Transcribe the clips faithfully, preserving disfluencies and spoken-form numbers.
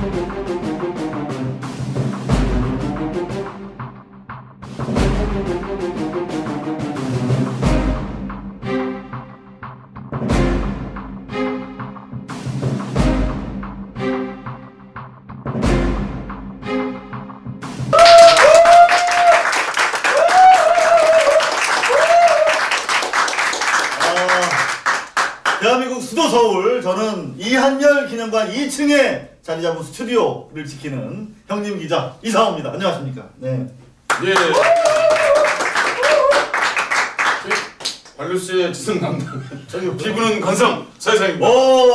대한민국 수도 서울, 저는 이한열 기념관 이 층에 자리 잡은 스튜디오를 지키는 형님 기자 이상호입니다. 안녕하십니까? 네. 예. 발루스의 지성남당 저기 피부는 건성 서해상입니다. 오.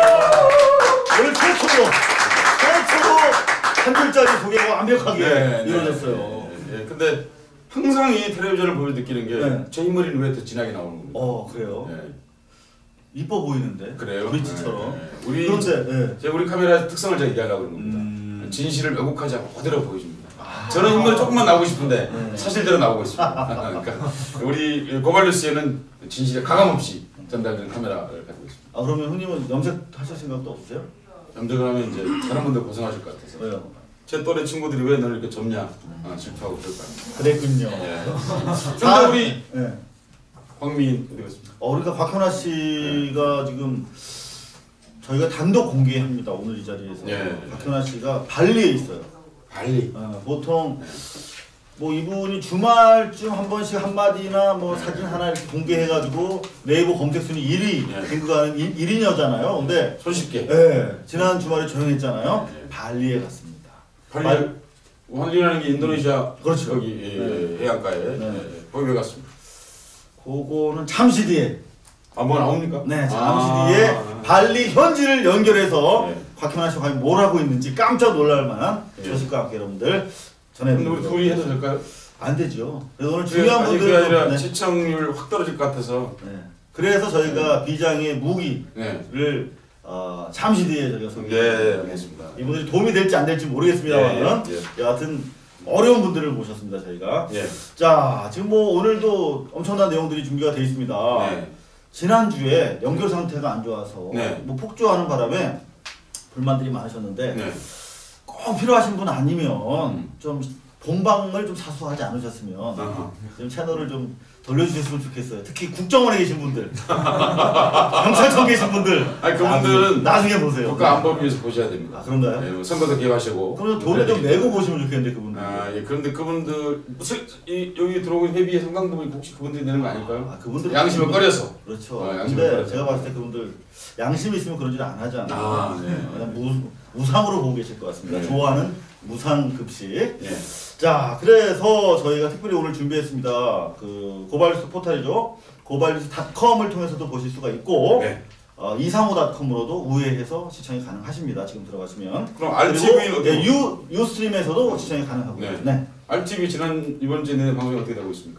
오늘 최초로 최초로 한 줄짜리 소개가 완벽하게 네, 이루어졌어요. 네, 네, 네. 근데 항상 이 텔레비전을 보면 느끼는 게 제 네. 인물이 왜 더 진하게 나오는 겁니다. 어 그래요? 네. 이뻐 보이는데. 그래요? 브릿지처럼. 네, 네. 우리 그런데 네. 제가 우리 카메라의 특성을 제가 얘기하려고 그런 겁니다. 음... 진실을 왜곡하지 않고 그대로 보여줍니다. 아... 저는 인물이 조금만 나오고 싶은데 네. 사실대로 나오고 있습니다. 그러니까 우리 고발뉴스에는 진실에 가감없이 전달되는 카메라를 가지고 있습니다. 아 그러면 형님은 염색하실 생각도 없으세요? 염색을 하면 이제 다른 분들 고생하실 것 같아서. 왜요? 제 또래 친구들이 왜 너를 이렇게 젊냐 아, 질투하고 그럴 거 아닙니까? 그랬군요. 예. 근데 우리 네. 광민 어디 갔습니까? 어, 그러니까 곽현아 씨가 네. 지금 저희가 단독 공개합니다. 오늘 이 자리에서. 네. 곽현아 씨가 발리에 있어요. 발리. 어, 보통 뭐 이분이 주말쯤 한 번씩 한마디나 뭐 네. 사진 하나 이렇게 공개해가지고 네이버 검색순위 일 위 네. 랭크가는 일 인이었잖아요. 근데 손쉽게. 네, 지난 주말에 조용했잖아요. 네. 발리에 갔습니다. 발리. 발리라는 게 인도네시아 그렇죠. 여기 네. 해안가에 네. 네. 거기 왜 갔습니까? 그거는 잠시 뒤에. 아, 뭐 나옵니까? 네, 잠시 아 뒤에 발리 현지를 연결해서 네. 곽현아 씨가 과연 뭘 하고 있는지 깜짝 놀랄 만한 네. 소식과 함께 여러분들 근데 우리 전해드립니다. 둘이 해도 될까요? 안 되죠. 그래서 오늘 중요한 아니, 분들 그게 아니라 네. 시청률 확 떨어질 것 같아서. 네. 그래서 저희가 네. 비장의 무기를 네. 어, 잠시 뒤에 저희가 네, 소개해드리겠습니다. 알겠습니다. 이분들이 도움이 될지 안 될지 모르겠습니다만 예, 예, 예. 여하튼 어려운 분들을 모셨습니다 저희가. 예. 자 지금 뭐 오늘도 엄청난 내용들이 준비가 되어 있습니다. 네. 지난주에 연결 상태가 안 좋아서 네. 뭐 폭주하는 바람에 불만들이 많으셨는데 네. 꼭 필요하신 분 아니면 음. 좀 본방을 좀 사수하지 않으셨으면 아하. 좀 채널을 좀 돌려주셨으면 좋겠어요. 특히 국정원에 계신 분들, 경찰청 계신 분들, 아니 그분들은 나중에 보세요. 국가안보위에서 보셔야 됩니다. 아, 그런가요? 네, 선거도 기획하시고. 그럼 돈을 좀 내고 보시면 좋겠는데 그분들. 아, 예. 그런데 그분들 무슨 이 여기 들어오는 회비의 상당 부분이 혹시 그분들이 내는 거 아닐까요? 아, 그분들 양심을 꺼려서. 그렇죠. 어, 양심을 근데 꺼려서. 제가 봤을 때 그분들 양심이 있으면 그런 일 안 하지 않아요. 아, 네. 그냥 무, 무상으로 보고 계실 것 같습니다. 네. 좋아하는 무상급식. 예. 자, 그래서 저희가 특별히 오늘 준비했습니다. 그 고발뉴스 포털이죠. 고발뉴스 닷컴을 통해서도 보실 수가 있고 네. 어, 이상호 닷컴으로도 우회해서 시청이 가능하십니다. 지금 들어가시면. 그럼 알티비는 그리고 네, 유 유스트림에서도 시청이 가능하고요. 네. 네. 알티비 지난 이번 주에 내내 방송이 어떻게 되고 있습니까?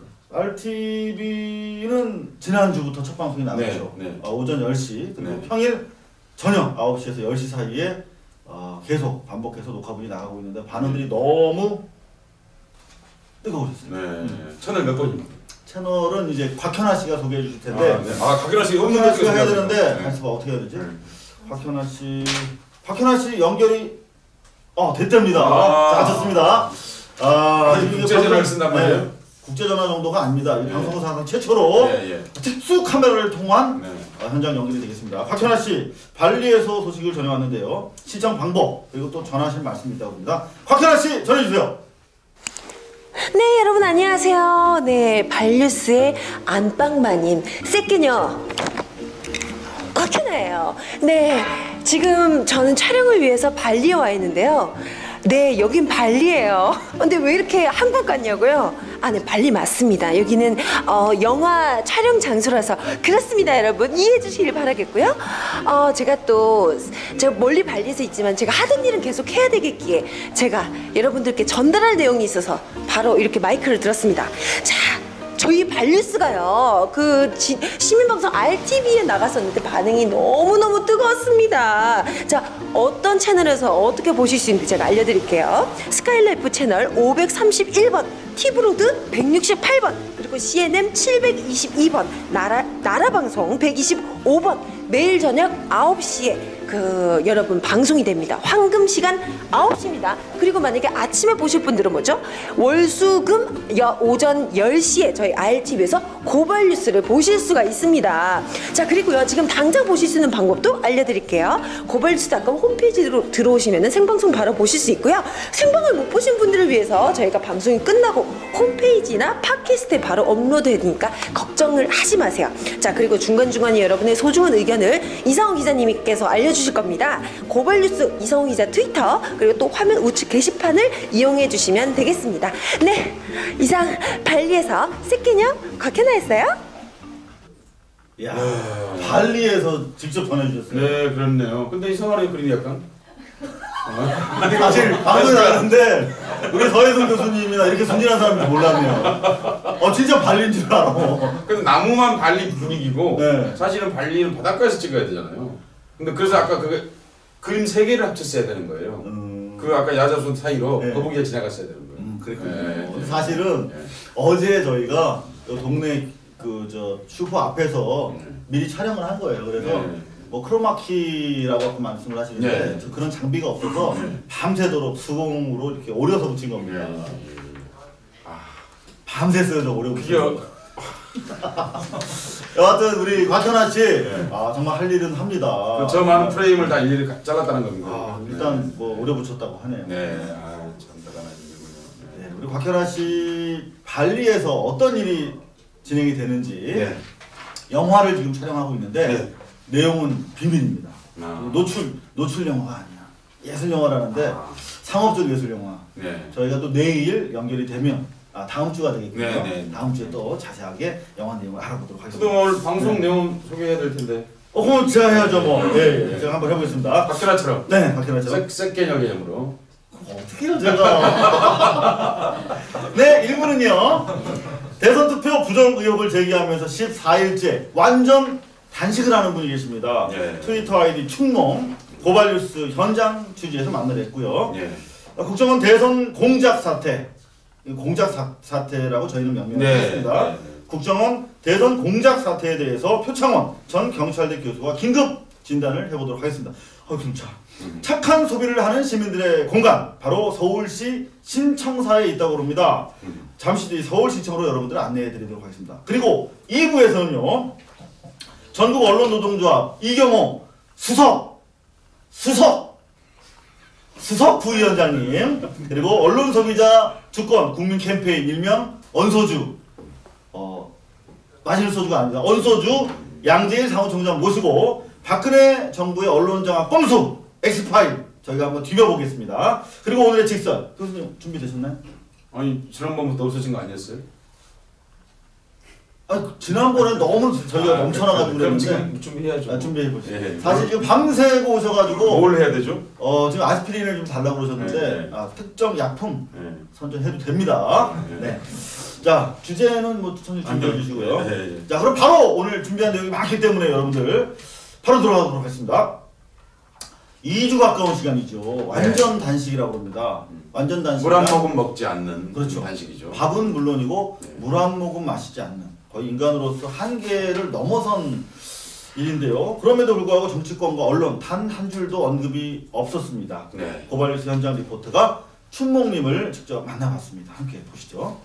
알티비는 지난주부터 첫 방송이 나갔죠. 네, 네. 어, 오전 열 시 그리고 네. 평일 저녁 아홉 시에서 열 시 사이에 어, 계속 반복해서 녹화분이 나가고 있는데 반응들이 네. 너무 뜨거우셨어요. 네. 음. 채널 몇 번입니까? 채널은 이제 곽현아 씨가 소개해 주실 텐데 아, 네. 아 곽현아 씨 곽현아 씨가 해야 되는데 네. 가서 어떻게 해야 되지? 네. 곽현아 씨 곽현아 씨 연결이 어 됐답니다. 아. 자 좋습니다. 아 아니, 국제전화를 쓴단 말이에요? 네. 국제전화 정도가 아닙니다. 이 방송사상 최초로 예, 예. 특수 카메라를 통한 네. 어, 현장 연결이 되겠습니다. 곽현아 씨 발리에서 소식을 전해왔는데요. 시청 방법 그리고 또 전하실 말씀이 있다고 합니다. 곽현아 씨 전해주세요. 네, 여러분 안녕하세요. 네, 발뉴스의 안방마님 새끼녀 곽현아예요. 네, 지금 저는 촬영을 위해서 발리에 와 있는데요. 네, 여긴 발리예요. 근데 왜 이렇게 한국 같냐고요? 아, 네, 발리 맞습니다. 여기는 어, 영화 촬영 장소라서 그렇습니다, 여러분. 이해해 주시길 바라겠고요. 어, 제가 또 제가 멀리 발리에서 있지만 제가 하던 일은 계속 해야 되겠기에 제가 여러분들께 전달할 내용이 있어서 바로 이렇게 마이크를 들었습니다. 자, 저희 발뉴스가요 그 지, 시민방송 알티비에 나갔었는데 반응이 너무너무 뜨거웠습니다. 자, 어떤 채널에서 어떻게 보실 수 있는지 제가 알려드릴게요. 스카이라이프 채널 오백삼십일 번, 티브로드 백육십팔 번, 그리고 씨엔엔 칠백이십이 번, 나라, 나라방송 백이십오 번, 매일 저녁 아홉 시에 그 여러분 방송이 됩니다. 황금 시간 아홉 시입니다. 그리고 만약에 아침에 보실 분들은 뭐죠? 월수금 여, 오전 열 시에 저희 알티비에서 고발 뉴스를 보실 수가 있습니다. 자, 그리고요. 지금 당장 보실 수 있는 방법도 알려드릴게요. 고발 뉴스 닷컴 홈페이지로 들어오시면 생방송 바로 보실 수 있고요. 생방을 못 보신 분들을 위해서 저희가 방송이 끝나고 홈페이지나 팟캐스트에 바로 업로드되니까 걱정을 하지 마세요. 자, 그리고 중간중간에 여러분의 소중한 의견을 이상호 기자님께서 알려주실 겁니다. 고발뉴스 이상호 기자 트위터 그리고 또 화면 우측 게시판을 이용해 주시면 되겠습니다. 네, 이상 발리에서 새끼녀 곽현아였어요. 야, 발리에서 직접 전해주셨어요. 네, 그렇네요. 근데 이상하게 그림이 약간. 근데 사실 방송에 나갔는데 우리 서혜성 교수님이나 이렇게 순진한 사람인지 몰랐네요. 어, 진짜 발리인 줄 알아. 근데 나무만 발리 분위기고 네. 사실은 발리는 바닷가에서 찍어야 되잖아요. 근데 그래서 아까 그 그림 세 개를 합쳤어야 되는 거예요. 음... 그 아까 야자손 사이로 네. 거북이가 지나갔어야 되는 거예요. 음, 그랬군요. 네, 네. 사실은 네. 어제 저희가 요 동네 그 저 슈퍼 앞에서 네. 미리 촬영을 한 거예요. 그래서 네. 뭐 크로마키라고 아까 말씀을 하시는데 네. 저 그런 장비가 없어서 밤새도록 수공으로 이렇게 오려서 붙인 겁니다. 네. 밤새서요, 저 오려 붙인 그게 거. 여하튼 우리 곽현아 씨, 아 정말 할 일은 합니다. 그 저 많은 프레임을 다 일일이 가- 잘랐다는 겁니다. 아, 일단 뭐 오려 붙였다고 하네요. 네, 아, 참 대단한 일이군요. 네, 우리 곽현아 씨 발리에서 어떤 일이 진행이 되는지 네. 영화를 지금 촬영하고 있는데 네. 내용은 비밀입니다. 아. 노출 노출 영화가 아니야. 예술 영화라는데 아. 상업적 예술 영화. 네. 저희가 또 내일 연결이 되면 아 다음 주가 되겠군요. 네, 네. 다음 주에 또 자세하게 영화 내용을 알아보도록 또 하겠습니다. 오늘 방송 네. 내용 소개해야 될 텐데. 어, 그럼 제가 해야죠 뭐. 예, 예. 제가 한번 해보겠습니다. 박현아처럼. 네, 박현아처럼. 색 색개념 개념으로. 어떻게 해요 제가. 네, 일 부는요. 대선 투표 부정 의혹을 제기하면서 십사 일째 완전 단식을 하는 분이 계십니다. 네. 트위터 아이디 충몽 고발뉴스 현장 취재에서 만나려 했고요. 예. 국정원 대선 공작 사태, 공작 사, 사태라고 저희는 명명을 네. 했습니다. 네. 국정원 대선 공작 사태에 대해서 표창원 전 경찰대 교수와 긴급 진단을 해보도록 하겠습니다. 어, 진짜 음. 착한 소비를 하는 시민들의 공간 바로 서울시 신청사에 있다고 합니다. 음. 잠시 뒤 서울시청으로 여러분들 안내해드리도록 하겠습니다. 그리고 이 부에서는요. 전국 언론노동조합 이경호 수석 수석 수석 부위원장님 그리고 언론소비자 주권 국민 캠페인 일명 언소주 어 마실 소주가 아닙니다. 언소주 양재일 사무총장 모시고 박근혜 정부의 언론장악 꼼수 엑스파일 저희가 한번 뒤벼보겠습니다. 그리고 오늘의 직선 교수님 준비되셨나요? 아니 지난번부터 없어진 거 아니었어요? 아 지난번에 너무 저희가 아, 넘쳐나가지고 그럼 그랬는데 지금 준비해야죠. 아, 준비해 보시죠. 예. 사실 지금 밤새고 오셔가지고 뭘 해야 되죠? 어 지금 아스피린을 좀 달라고 그러셨는데 네. 아, 특정 약품 네. 선전해도 됩니다. 네. 네. 자 주제는 뭐 천천히 준비해 주시고요. 네, 네, 네. 자 그럼 바로 오늘 준비한 내용이 많기 때문에 여러분들 바로 들어가도록 하겠습니다. 이 주 가까운 시간이죠. 완전 단식이라고 합니다. 완전 단식. 물 한 모금 먹지 않는 그렇죠. 단식이죠. 밥은 물론이고 네. 물 한 모금 마시지 않는 거의 인간으로서 한계를 넘어선 일인데요. 그럼에도 불구하고 정치권과 언론 단 한 줄도 언급이 없었습니다. 네. 고발뉴스 현장 리포터가 춘목님을 직접 만나봤습니다. 함께 보시죠.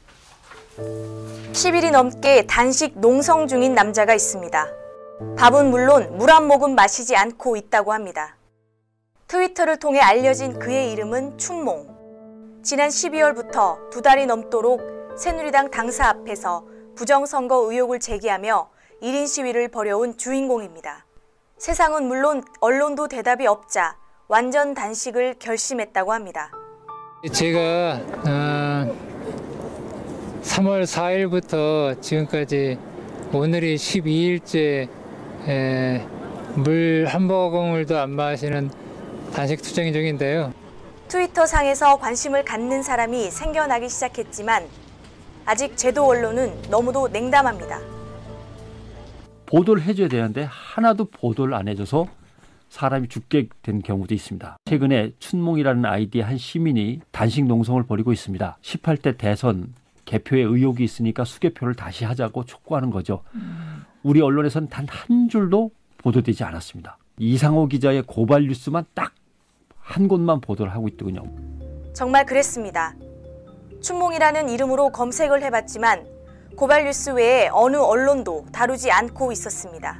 십 일이 넘게 단식 농성 중인 남자가 있습니다. 밥은 물론 물 한 모금 마시지 않고 있다고 합니다. 트위터를 통해 알려진 그의 이름은 춘몽. 지난 십이월부터 두 달이 넘도록 새누리당 당사 앞에서 부정선거 의혹을 제기하며 일 인 시위를 벌여온 주인공입니다. 세상은 물론 언론도 대답이 없자 완전 단식을 결심했다고 합니다. 제가 어, 삼월 사일부터 지금까지 오늘이 십이 일째 물 한 모금을도 안 마시는 단식 투쟁 중인데요. 트위터 상에서 관심을 갖는 사람이 생겨나기 시작했지만 아직 제도 언론은 너무도 냉담합니다. 보도를 해줘야 되는데 하나도 보도를 안 해줘서 사람이 죽게 된 경우도 있습니다. 최근에 춘몽이라는 아이디의 한 시민이 단식 농성을 벌이고 있습니다. 십팔 대 대선 개표에 의혹이 있으니까 수개표를 다시 하자고 촉구하는 거죠. 우리 언론에서는 단 한 줄도 보도되지 않았습니다. 이상호 기자의 고발 뉴스만 딱 한 곳만 보도를 하고 있더군요. 정말 그랬습니다. 춘몽이라는 이름으로 검색을 해봤지만 고발 뉴스 외에 어느 언론도 다루지 않고 있었습니다.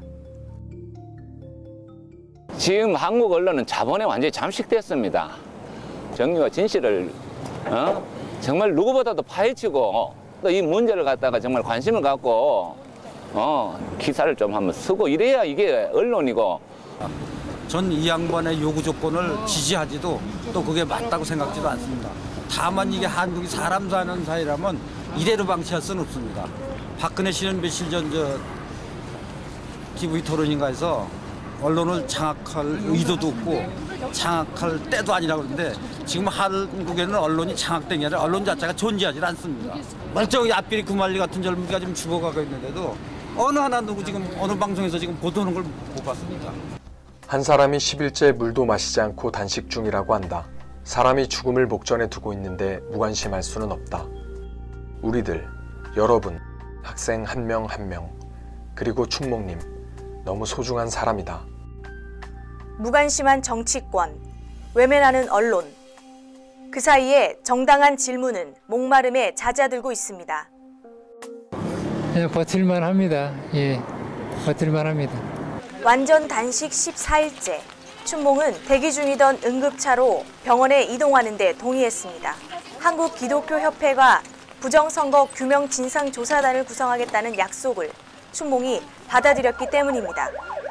지금 한국 언론은 자본에 완전히 잠식됐습니다. 정의와 진실을 어? 정말 누구보다도 파헤치고 또 이 문제를 갖다가 정말 관심을 갖고 어, 기사를 좀 한번 쓰고 이래야 이게 언론이고. 전 이 양반의 요구 조건을 지지하지도 또 그게 맞다고 생각지도 않습니다. 다만 이게 한국이 사람 사는 사회라면 이대로 방치할 수는 없습니다. 박근혜 씨는 며칠 전 저 티비 토론인가에서 언론을 장악할 의도도 없고 장악할 때도 아니라고 그러는데 지금 한국에는 언론이 장악된 게 아니라 언론 자체가 존재하지 않습니다. 멀쩡히 앞길이 구말리 같은 젊은이가 지금 죽어가고 있는데도 어느 하나 누구 지금 어느 방송에서 지금 보도하는 걸 못 봤습니다. 한 사람이 십 일째 물도 마시지 않고 단식 중이라고 한다. 사람이 죽음을 목전에 두고 있는데 무관심할 수는 없다. 우리들, 여러분, 학생 한 명 한 명, 그리고 춘몽님, 너무 소중한 사람이다. 무관심한 정치권, 외면하는 언론. 그 사이에 정당한 질문은 목마름에 잦아들고 있습니다. 그냥 버틸만 합니다. 예, 버틸만 합니다. 완전 단식 십사 일째, 춘몽은 대기 중이던 응급차로 병원에 이동하는 데 동의했습니다. 한국기독교협회가 부정선거 규명 진상조사단을 구성하겠다는 약속을 춘몽이 받아들였기 때문입니다.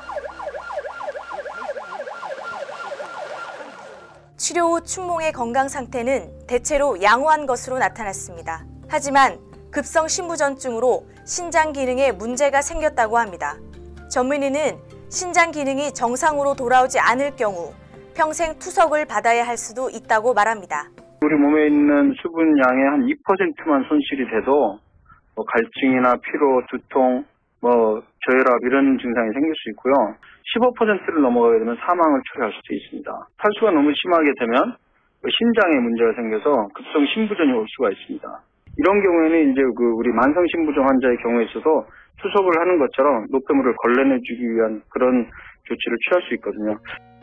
치료 후 춘몽의 건강 상태는 대체로 양호한 것으로 나타났습니다. 하지만 급성 신부전증으로 신장 기능에 문제가 생겼다고 합니다. 전문의는 신장 기능이 정상으로 돌아오지 않을 경우 평생 투석을 받아야 할 수도 있다고 말합니다. 우리 몸에 있는 수분량의 한 이 퍼센트만 손실이 돼도 뭐 갈증이나 피로, 두통, 뭐 저혈압 이런 증상이 생길 수 있고요. 십오 퍼센트를 넘어가게 되면 사망을 초래할 수도 있습니다. 탈수가 너무 심하게 되면 신장에 문제가 생겨서 급성 신부전이 올 수가 있습니다. 이런 경우에는 이제 그 우리 만성 신부전 환자의 경우에 있어서 투석을 하는 것처럼 노폐물을 걸러내주기 위한 그런 조치를 취할 수 있거든요.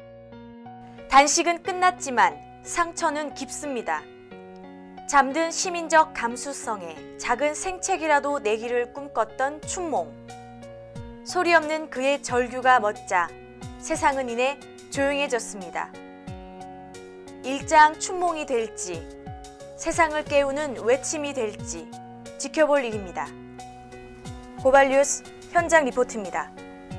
단식은 끝났지만 상처는 깊습니다. 잠든 시민적 감수성에 작은 생채기라도 내기를 꿈꿨던 춘몽. 소리 없는 그의 절규가 멎자 세상은 이내 조용해졌습니다. 일장 춘몽이 될지, 세상을 깨우는 외침이 될지 지켜볼 일입니다. 고발 뉴스 현장 리포트입니다.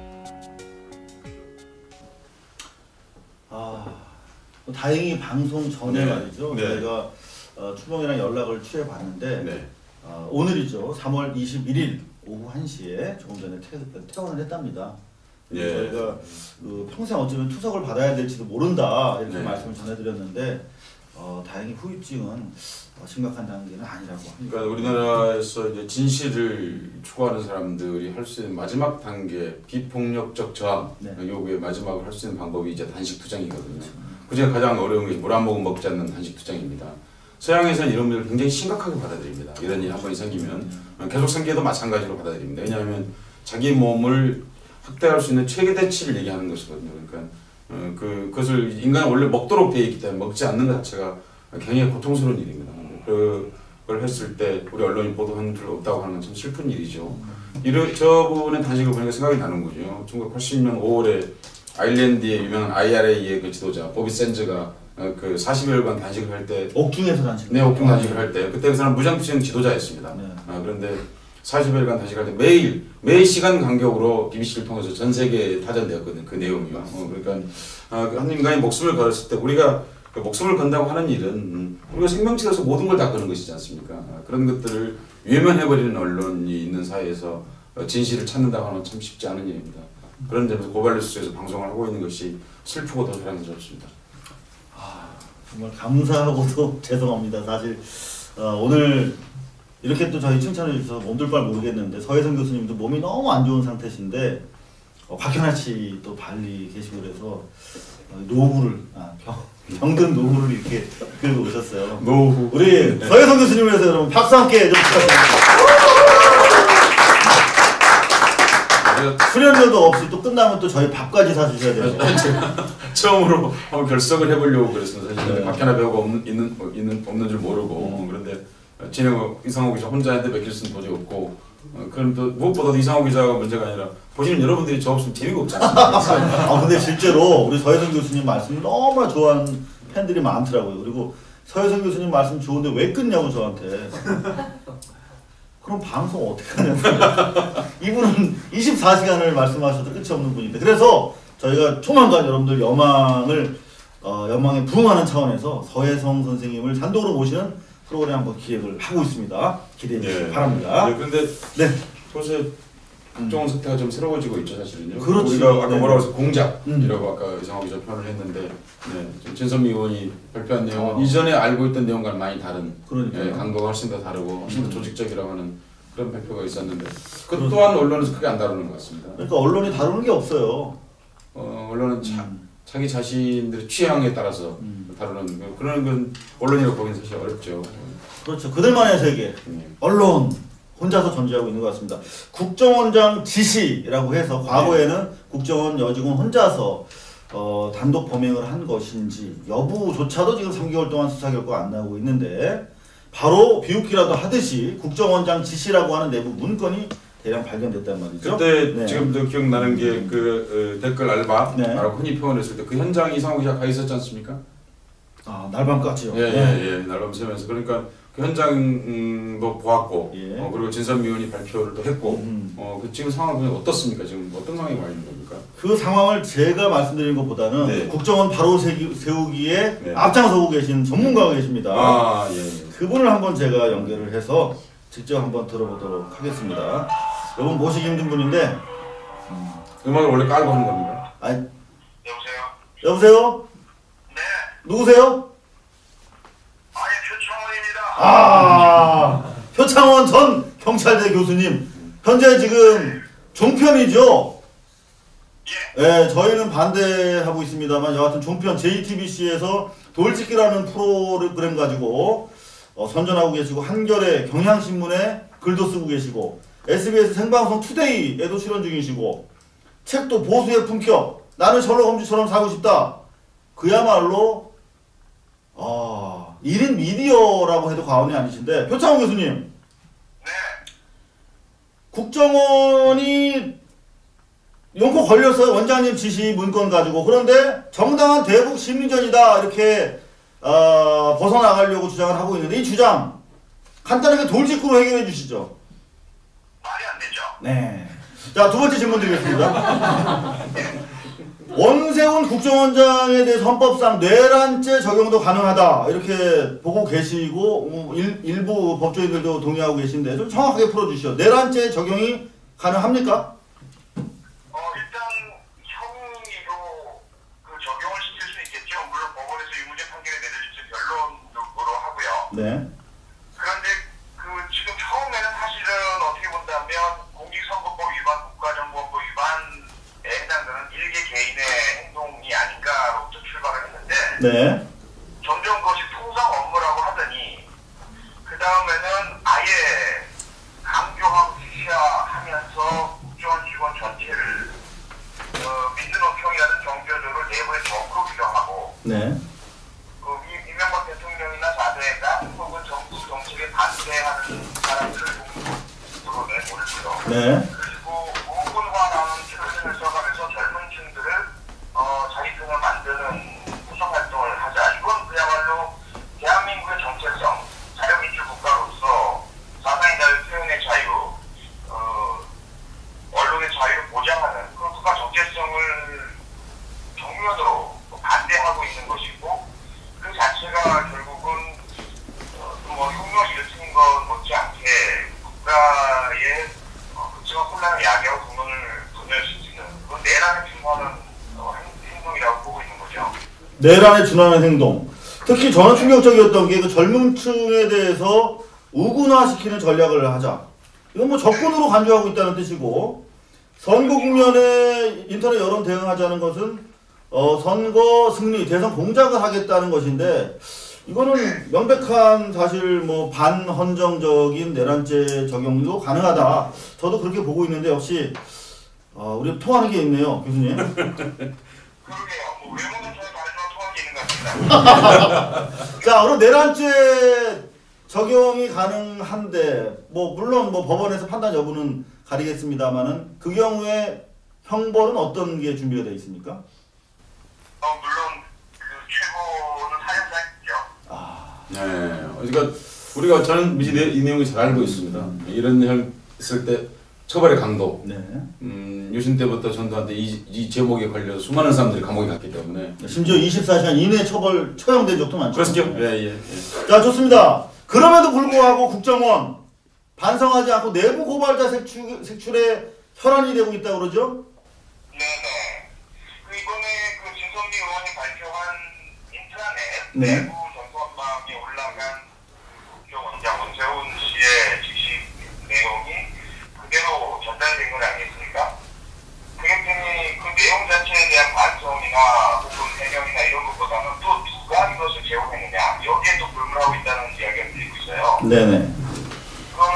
아, 다행히 방송 전에 네. 말이죠. 네. 저희가 어, 춘몽이랑 연락을 취해봤는데 네. 어, 오늘이죠. 삼월 이십일일 오후 한 시에 조금 전에 퇴, 퇴원을 했답니다. 예. 저희가 그 평생 어쩌면 투석을 받아야 될지도 모른다 이렇게 네. 말씀을 전해드렸는데 어, 다행히 후유증은 어, 심각한 단계는 아니라고 합니다. 그러니까 우리나라에서 이제 진실을 추구하는 사람들이 할 수 있는 마지막 단계 비폭력적 저항 네. 요구의 마지막을 할 수 있는 방법이 이제 단식 투쟁이거든요. 그중에 가장 어려운 게 물 한 모금 먹지 않는 단식 투쟁입니다. 서양에서는 이런 일을 굉장히 심각하게 받아들입니다. 이런 일 한 번이 생기면 계속 생겨도 마찬가지로 받아들입니다. 왜냐하면 자기 몸을 학대할 수 있는 최대치를 얘기하는 것이거든요. 그러니까 어, 그, 그것을 인간은 원래 먹도록 되어 있기 때문에 먹지 않는 것 자체가 굉장히 고통스러운 일입니다. 그걸 했을 때 우리 언론이 보도한 줄 없다고 하는 건 참 슬픈 일이죠. 이런 저분의 단식을 보니까 생각이 나는 거죠. 천구백팔십 년 오월에 아일랜드의 유명한 아이알에이의 그 지도자 보비 샌즈가 어, 그 사십여일간 단식을 할 때 옥중에서 단식. 네, 옥중 단식을 할 때 그때 그 사람 무장투쟁 지도자였습니다. 네. 어, 그런데 사십여일간 단식할 때 매일 매일 시간 간격으로 비비씨를 통해서 전 세계에 타전되었거든요. 그 내용이요. 어, 그러니까 어, 한 인간이 목숨을 걸었을 때 우리가 그 목숨을 건다고 하는 일은 음, 우리가 생명체로서 모든 걸 다 거는 것이지 않습니까? 어, 그런 것들을 외면해버리는 언론이 있는 사회에서 어, 진실을 찾는다고 하는 건 참 쉽지 않은 일입니다. 그런 점에서 고발뉴스에서 방송을 하고 있는 것이 슬프고 더 자랑스럽습니다. 아, 정말 감사하고도 죄송합니다. 사실 어, 오늘 이렇게 또 저희 칭찬해 주셔서 몸둘 바를 모르겠는데 서혜성 교수님도 몸이 너무 안 좋은 상태신데 어, 박현아 씨 또 발리 계시고 그래서 어, 노후를 아, 병, 병든 노후를 이렇게 끌고 오셨어요. 노후. 우리 네. 서혜성 교수님을 위해서 여러분 박수 함께 좀 부탁드립니다. 출연료도 없이 또 끝나면 또 저희 밥까지 사주셔야 돼요. 제가 처음으로 한번 결석을 해보려고 그랬습니다. 사실 네. 박현아 배우가 없는, 있는, 있는, 없는 줄 모르고 음. 그런데 진행 이상호 기자 혼자인데 맡길 수는 도저히 없고 어, 그럼 또 무엇보다도 이상호 기자가 문제가 아니라 보시는 여러분들이 저 없으면 재미가 없지 않습니까? 아 근데 실제로 우리 서혜성 교수님 말씀을 너무나 좋아하는 팬들이 많더라고요. 그리고 서혜성 교수님 말씀 좋은데 왜 끊냐고 저한테. 그럼 방송 어떻게 하냐고. 이분은 이십사 시간을 말씀하셔도 끝이 없는 분인데. 그래서 저희가 조만간 여러분들 여망을 어, 여망에 부응하는 차원에서 서혜성 선생님을 단독으로 모시는 프로그램 한번 기획을 하고 있습니다. 기대해 주시기 네. 바랍니다. 네, 근데 네. 요새 국정원 사태가 좀 새로워지고 있죠, 사실은요. 그렇지. 우리가 아까 네. 뭐라고 해서 공작이라고 음. 아까 이상호 기자 표현을 했는데, 네, 진선미 의원이 발표한 내용은 아. 이전에 알고 있던 내용과는 많이 다른, 그러니까요. 네, 강도가 훨씬 더 다르고 훨씬 더 조직적이라고 하는 그런 발표가 있었는데, 그 그렇죠. 또한 언론에서 크게 안 다루는 것 같습니다. 그러니까 언론이 다루는 게 없어요. 어, 언론은 자, 음. 자기 자신들의 취향에 따라서 음. 다루는 거, 그런 건 언론이라고 보기는 사실 어렵죠. 그렇죠. 그들만의 세계. 음. 언론. 혼자서 존재하고 있는 것 같습니다. 국정원장 지시라고 해서 과거에는 네. 국정원 여직원 혼자서 어, 단독 범행을 한 것인지 여부조차도 지금 삼 개월 동안 수사 결과가 안 나오고 있는데 바로 비웃기라도 하듯이 국정원장 지시라고 하는 내부 문건이 대량 발견됐단 말이죠. 그때 네. 지금도 기억나는 게 그 어, 댓글 알바라고 네. 흔히 표현했을 때 그 현장에 이상호 기자 가 있었지 않습니까? 아 날밤까지요. 예예예 네. 예, 예, 날밤 새면서 그러니까 그 현장도 보았고 예. 어, 그리고 진선미 의원이 발표를 또 했고 음. 어, 그 지금 상황은 어떻습니까? 지금 어떤 상황이 와 있는 겁니까? 그 상황을 제가 말씀드린 것보다는 네. 국정원 바로 세기, 세우기에 네. 앞장서고 계신 전문가가 계십니다. 아 예. 예. 그분을 한번 제가 연결을 해서 직접 한번 들어보도록 하겠습니다. 이분 모시기 힘든 분인데 음. 음악을 원래 깔고 하는 겁니까? 아니, 여보세요? 여보세요? 네. 누구세요? 아니, 표창원입니다. 아, 표창원 전 경찰대 교수님. 현재 지금 종편이죠? 예. 네, 저희는 반대하고 있습니다만 여하튼 종편 제이티비씨에서 돌직기라는 프로그램 가지고 어, 선전하고 계시고 한겨레 경향신문에 글도 쓰고 계시고 에스비에스 생방송 투데이에도 출연 중이시고 책도 보수의 품격 나는 셜록 홈즈처럼 살고 싶다. 그야말로 아, 일 인 미디어라고 해도 과언이 아니신데 표창원 교수님. 네. 국정원이 용코 걸렸어요. 원장님 지시 문건 가지고. 그런데 정당한 대북 심리전이다 이렇게 어, 벗어나가려고 주장을 하고 있는데 이 주장 간단하게 돌직구로 해결해 주시죠. 말이 안 되죠. 네. 자, 두 번째 질문 드리겠습니다. 원세훈 국정원장에 대해서 헌법상 뇌란죄 적용도 가능하다 이렇게 보고 계시고 일, 일부 법조인들도 동의하고 계신데 좀 정확하게 풀어주시죠. 뇌란죄 적용이 가능합니까? 어, 일단 형의로 그 적용을 시킬 수 있겠죠. 물론 법원에서 유무죄 판결이 내려질지 변론으로 하고요. 네. 그런데 그 지금 처음에는 사실은 어떻게 본다면 공직선거법 위반, 국가정보법 위반에 해당되는 일개 개인의 행동이 아닌가로부터 출발을 했는데 네. 점점 그것이 통상 업무라고 하더니 그 다음에는 아예 강조하고 지시하면서 국정원 직원 전체를 어, 믿는 은평이라든 경제적으로 내부에 더 끌기도 하고 네. 그 이, 이명박 대통령이나 자대가 혹은 정부 정책에 반대하는 사람들을 공격으로 내보냈고요. 네. 그리고 무분화라는 표현을 써가면서 젊은 층들을 어, 자기 편을 만드는 구성 활동을 하자. 이건 그야말로 대한민국의 정체성, 자유민주 국가로서 사상의 자유, 표현의 자유, 어, 언론의 자유를 보장하는 그런 국가 정체성을 정면으로 반대하고 있는 것이고 그 자체가 결국은 어, 뭐 흉노 일으키는 것 못지않게 국가의 어, 그치만 혼란을 야기하고 분노를 분열시키는 그건 내란에 준하는 어, 행동이라고 보고 있는 거죠. 내란에 준하는 행동. 특히 저는 충격적이었던 게 그 젊은 층에 대해서 우군화시키는 전략을 하자. 이건 뭐 적군으로 간주하고 있다는 뜻이고 선거 국면에 인터넷 여론 대응하자는 것은 어, 선거 승리, 대선 공작을 하겠다는 것인데 이거는 명백한 사실 뭐 반헌정적인 내란죄 적용도 가능하다. 저도 그렇게 보고 있는데 역시 아, 우리 통하는 게 있네요, 교수님. 그러게요. 뭐 외모는 잘 다르지만 통하는 게 있는 것 같습니다. 자, 그럼 내란죄 적용이 가능한데, 뭐 물론 뭐 법원에서 판단 여부는 가리겠습니다만은 그 경우에 형벌은 어떤 게 준비가 되어 있습니까? 어, 물론 그 최고는 사형사겠죠. 네, 그러니까 우리가 저는 이 내용을 잘 알고 있습니다. 이런 일 있을 때 처벌의 강도. 네. 음, 유신 때부터 전두환 때 이 이 제목에 걸려서 수많은 사람들이 감옥에 갔기 때문에 심지어 이십사 시간 이내 처벌 처형된 적도 많죠. 그렇죠. 예, 예, 예. 자, 좋습니다. 그럼에도 불구하고 국정원 반성하지 않고 내부 고발자 색출, 색출에 혈안이 되고 있다고 그러죠? 네네. 그 이번에 그 진선미 의원이 발표한 인트라넷 네. 내부 전선망에 올라간 국정원장 원세훈 씨의 지시 내용이 그대로 전달된 건 아니겠습니까? 그랬더니 그 내용 자체에 대한 반성이나 혹은 해명이나 이런 것보다는 또 누가 이것을 제공했느냐 여기에 또 불문하고 있다는 이야기가 들리고 있어요. 네네. 그럼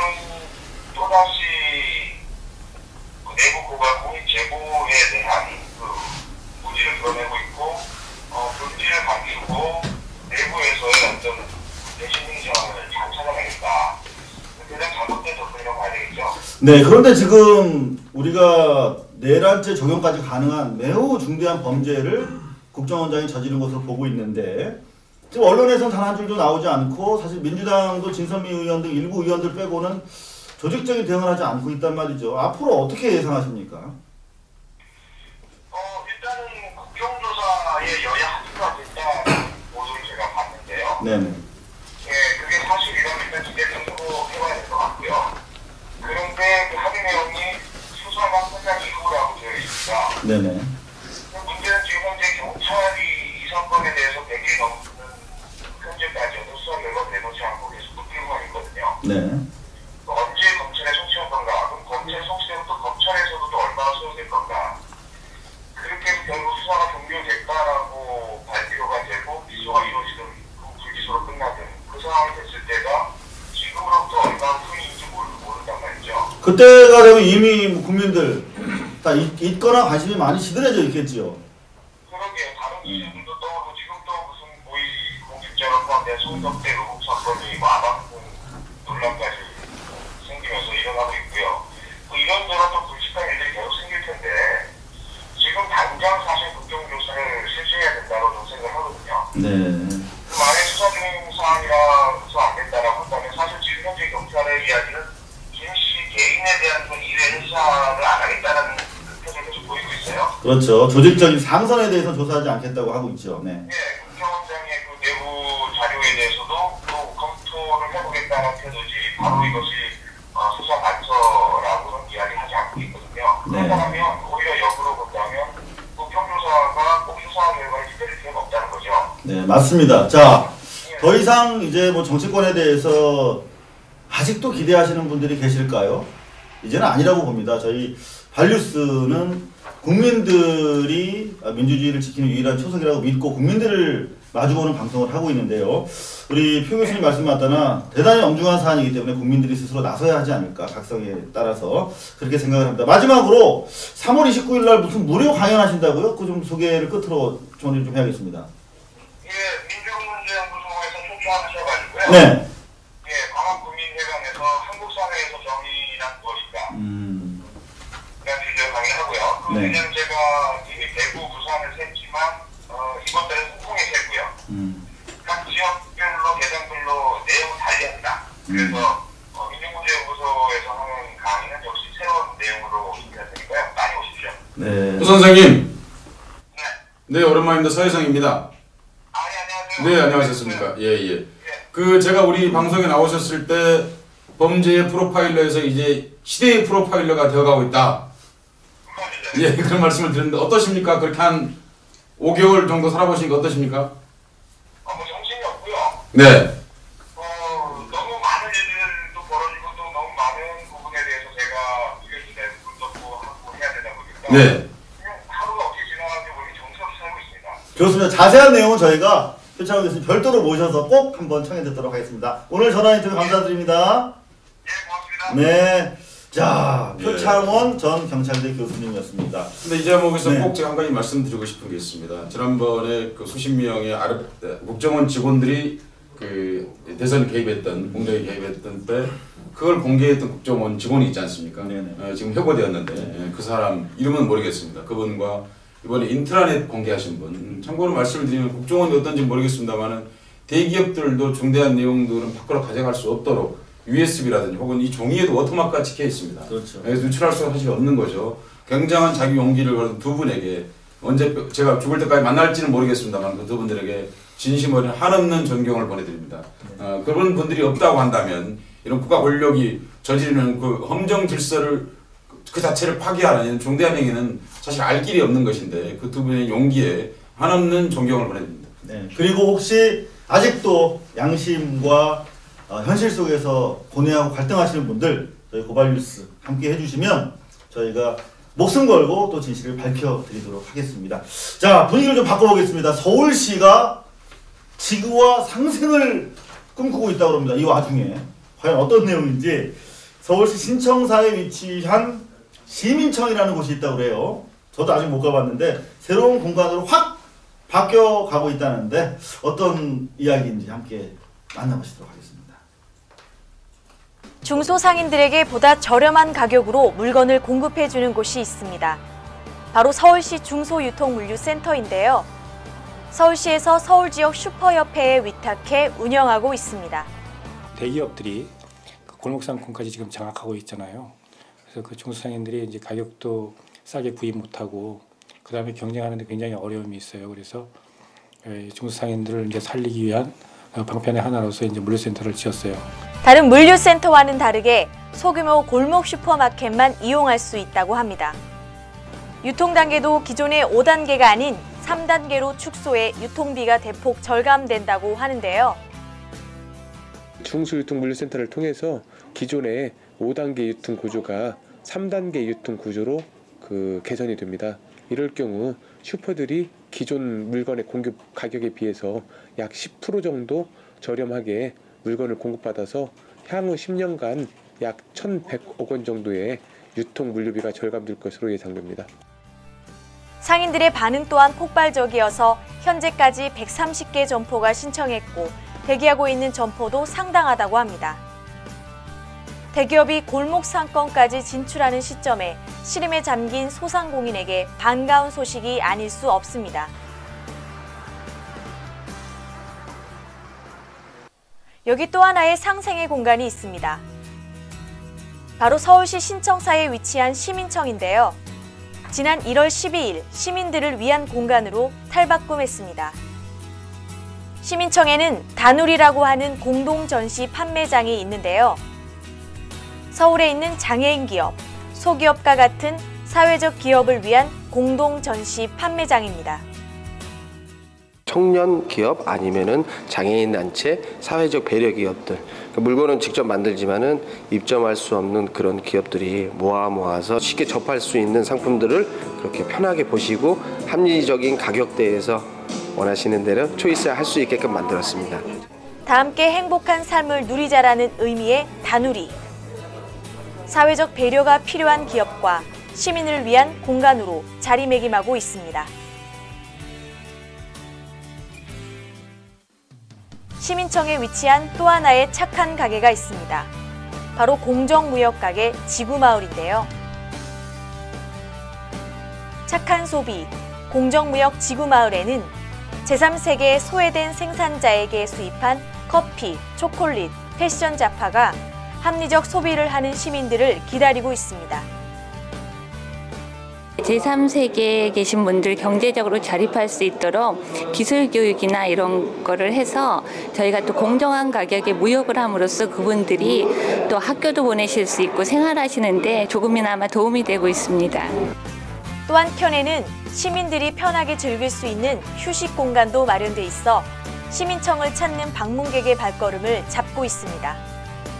또다시 그 내부 고발 공익 제보에 대한 그 무지를 드러내고 있고 어, 본질을 감추고 내부에서의 어떤 대신 행정을 잘 찾아내겠다. 가장 잘못된 접근이라고 봐야 되겠죠. 네, 그런데 지금 우리가 내란죄 적용까지 가능한 매우 중대한 범죄를 국정원장이 저지른 것으로 보고 있는데 지금 언론에서는 단 한 줄도 나오지 않고 사실 민주당도 진선미 의원 등 일부 의원들 빼고는 조직적인 대응을 하지 않고 있단 말이죠. 앞으로 어떻게 예상하십니까? 어, 일단은 국정조사에 여야 합의가 됐다는 보도를 제가 봤는데요. 네네. 예, 그게 사실이라면 일단 기대적으로 해봐야 될 것 같고요. 그런데 그 합의 내용이 수사가 끝난 이후라고 되어 있습니다. 네네. 문제는 지금 현재 경찰이 이 사건에 대해서 백 일 넘는 현재까지도 수사 결과 내놓지 않고 계속 끌고만 있거든요. 네. 언제 검찰에 송치할 건가? 그럼 검찰에 송치되면 또 검찰에서도 또 얼마나 소요될 건가? 그렇게 해서 결국 수사가 종료됐다라고 발표가 되고 기소가 이루어지든 불기소로 끝나든 그 상황이 됐을 때가 지금으로부터 얼마나 후인지 모른단 말이죠. 그때가 되면 이미 국민들 다 잊, 잊거나 관심이 많이 시들해져 있겠지요. 그러게요. 다른 기준도 떠오르고 지금도 무슨 고위 공직자가 포함된 송덕대 의혹 사건이 뭐 아방궁 논란까지 생기면서 일어나고 있고요. 뭐 이런저런 또 불식한 일들이 계속 생길 텐데 지금 당장 사실 국정조사를 실시해야 된다고 저는 생각하거든요. 네. 그 만약에 수사 진행 사항이라서 안 된다라고 한다면 사실 지금 현재 경찰의 이야기는 김씨 개인에 대한 그 이외의 수사를 안 하겠다는 표정을 계속 보이고 있어요. 그렇죠. 조직적인 상선에 대해서 조사하지 않겠다고 하고 있죠. 네. 네, 국정원장의 그 내부 자료에 대해서도 또 검토를 해보겠다는 태도지 바로 이것이 어, 수사 단서라고는 이야기하지 않고 있거든요. 네. 그렇다면 오히려 역으로 본다면 국정조사가 꼭 수사 결과를 기다릴 필요가 없다는 거죠. 네, 맞습니다. 자, 더 이상 이제 뭐 정치권에 대해서 아직도 기대하시는 분들이 계실까요? 이제는 아니라고 봅니다. 저희 발뉴스는 국민들이 민주주의를 지키는 유일한 초석이라고 믿고 국민들을 마주보는 방송을 하고 있는데요. 우리 표 교수님 말씀 맞다나 대단히 엄중한 사안이기 때문에 국민들이 스스로 나서야 하지 않을까, 각성에 따라서 그렇게 생각을 합니다. 마지막으로 삼월 이십구일 날 무슨 무료 강연하신다고요? 그 좀 소개를 끝으로 정리 좀 해야겠습니다. 예, 민주문제연구소에서 초청하셔가지고요. 네. 예, 광화국민회관에서 한국 사회에서 정의란 무엇인가? 음. 그런 주제를 강의하고요. 그 네. 주제는 제가 이미 대구, 부산을 셌지만 어, 이번 달에 홍콩에 세고요. 음. 각 지역별로, 대상별로 내용은 달리합니다. 그래서 어, 민주문제연구소에서 하는 강의는 역시 새로운 내용으로 준비할 테니까요. 많이 오십시오. 네. 부 선생님. 네, 오랜만입니다. 서혜성입니다. 아, 네, 안녕하세요. 네, 안녕하셨습니까? 예, 예. 그 제가 우리 방송에 나오셨을 때 범죄의 프로파일러에서 이제 시대의 프로파일러가 되어가고 있다. 예, 그런 말씀을 드렸는데 어떠십니까? 그렇게 한 오 개월 정도 살아보시니까 어떠십니까? 어, 뭐 정신이 없고요. 네. 어, 너무 많은 일들도 벌어지고 또 너무 많은 부분에 대해서 제가 이래저래 분석도 하고 해야 되다 보니까 네. 그냥 하루가 어떻게 지나가는지 모르게 정신없이 살고 있습니다. 좋습니다. 자세한 내용은 저희가 표창원 교수님 별도로 모셔서 꼭 한번 청해 듣도록 하겠습니다. 오늘 전화 인터뷰 감사드립니다. 예, 고맙습니다. 네. 자, 네. 표창원 전 경찰대 교수님이었습니다. 근데 이 대목에서 네. 꼭 제가 한 가지 말씀드리고 싶은 게 있습니다. 지난번에 그 수십 명의 아르, 국정원 직원들이 그 대선에 개입했던, 공작에 개입했던 때 그걸 공개했던 국정원 직원이 있지 않습니까? 어, 지금 해고되었는데 예, 그 사람 이름은 모르겠습니다. 그분과 이번에 인트라넷 공개하신 분. 참고로 말씀을 드리면 국정원이 어떤지 모르겠습니다만은 대기업들도 중대한 내용들은 밖으로 가져갈 수 없도록 유에스비라든지 혹은 이 종이에도 워터마크가 찍혀 있습니다. 그렇죠. 그래서 누출할 수가 사실 없는 거죠. 굉장한 자기 용기를 가진 두 분에게 언제 제가 죽을 때까지 만날지는 모르겠습니다만 그 두 분들에게 진심 어린 한없는 존경을 보내드립니다. 어, 그런 분들이 없다고 한다면 이런 국가 권력이 저지르는 그 헌정 질서를 그 자체를 파괴하는 중대한 행위는 사실 알 길이 없는 것인데 그 두 분의 용기에 한없는 존경을 보내드립니다. 네. 그리고 혹시 아직도 양심과 어, 현실 속에서 고뇌하고 갈등하시는 분들 저희 고발뉴스 함께 해주시면 저희가 목숨 걸고 또 진실을 밝혀드리도록 하겠습니다. 자, 분위기를 좀 바꿔보겠습니다. 서울시가 지구와 상생을 꿈꾸고 있다고 합니다. 이 와중에 과연 어떤 내용인지 서울시 신청사에 위치한 시민청이라는 곳이 있다고 그래요. 저도 아직 못 가봤는데 새로운 공간으로 확 바뀌어가고 있다는데 어떤 이야기인지 함께 만나보시도록 하겠습니다. 중소상인들에게 보다 저렴한 가격으로 물건을 공급해주는 곳이 있습니다. 바로 서울시 중소유통물류센터인데요. 서울시에서 서울지역 슈퍼협회에 위탁해 운영하고 있습니다. 대기업들이 그 골목상권까지 지금 장악하고 있잖아요. 그래서 그 중소상인들이 이제 가격도 싸게 구입 못하고 그 다음에 경쟁하는데 굉장히 어려움이 있어요. 그래서 중소상인들을 이제 살리기 위한 방편의 하나로서 이제 물류센터를 지었어요. 다른 물류센터와는 다르게 소규모 골목 슈퍼마켓만 이용할 수 있다고 합니다. 유통 단계도 기존의 오 단계가 아닌 삼 단계로 축소해 유통비가 대폭 절감된다고 하는데요. 중소유통물류센터를 통해서 기존의 오 단계 유통 구조가 삼 단계 유통 구조로 그 개선이 됩니다. 이럴 경우 슈퍼들이 기존 물건의 공급 가격에 비해서 약 십 퍼센트 정도 저렴하게 물건을 공급받아서 향후 십 년간 약 천백억 원 정도의 유통 물류비가 절감될 것으로 예상됩니다. 상인들의 반응 또한 폭발적이어서 현재까지 백삼십 개 점포가 신청했고 대기하고 있는 점포도 상당하다고 합니다. 대기업이 골목 상권까지 진출하는 시점에 시름에 잠긴 소상공인에게 반가운 소식이 아닐 수 없습니다. 여기 또 하나의 상생의 공간이 있습니다. 바로 서울시 신청사에 위치한 시민청인데요. 지난 일월 십이일 시민들을 위한 공간으로 탈바꿈했습니다. 시민청에는 다누리라고 하는 공동 전시 판매장이 있는데요. 서울에 있는 장애인 기업, 소기업과 같은 사회적 기업을 위한 공동 전시 판매장입니다. 청년 기업 아니면은 장애인 단체, 사회적 배려 기업들, 물건은 직접 만들지만은 입점할 수 없는 그런 기업들이 모아 모아서 쉽게 접할 수 있는 상품들을 그렇게 편하게 보시고 합리적인 가격대에서 원하시는 대로 초이스할 수 있게끔 만들었습니다. 다 함께 행복한 삶을 누리자라는 의미의 다누리. 사회적 배려가 필요한 기업과 시민을 위한 공간으로 자리매김하고 있습니다. 시민청에 위치한 또 하나의 착한 가게가 있습니다. 바로 공정무역가게 지구마을인데요. 착한 소비, 공정무역 지구마을에는 제삼 세계 소외된 생산자에게 수입한 커피, 초콜릿, 패션 잡화가 합리적 소비를 하는 시민들을 기다리고 있습니다. 제삼 세계에 계신 분들 경제적으로 자립할 수 있도록 기술 교육이나 이런 거를 해서 저희가 또 공정한 가격에 무역을 함으로써 그분들이 또 학교도 보내실 수 있고 생활하시는데 조금이나마 도움이 되고 있습니다. 또 한편에는 시민들이 편하게 즐길 수 있는 휴식 공간도 마련돼 있어 시민청을 찾는 방문객의 발걸음을 잡고 있습니다.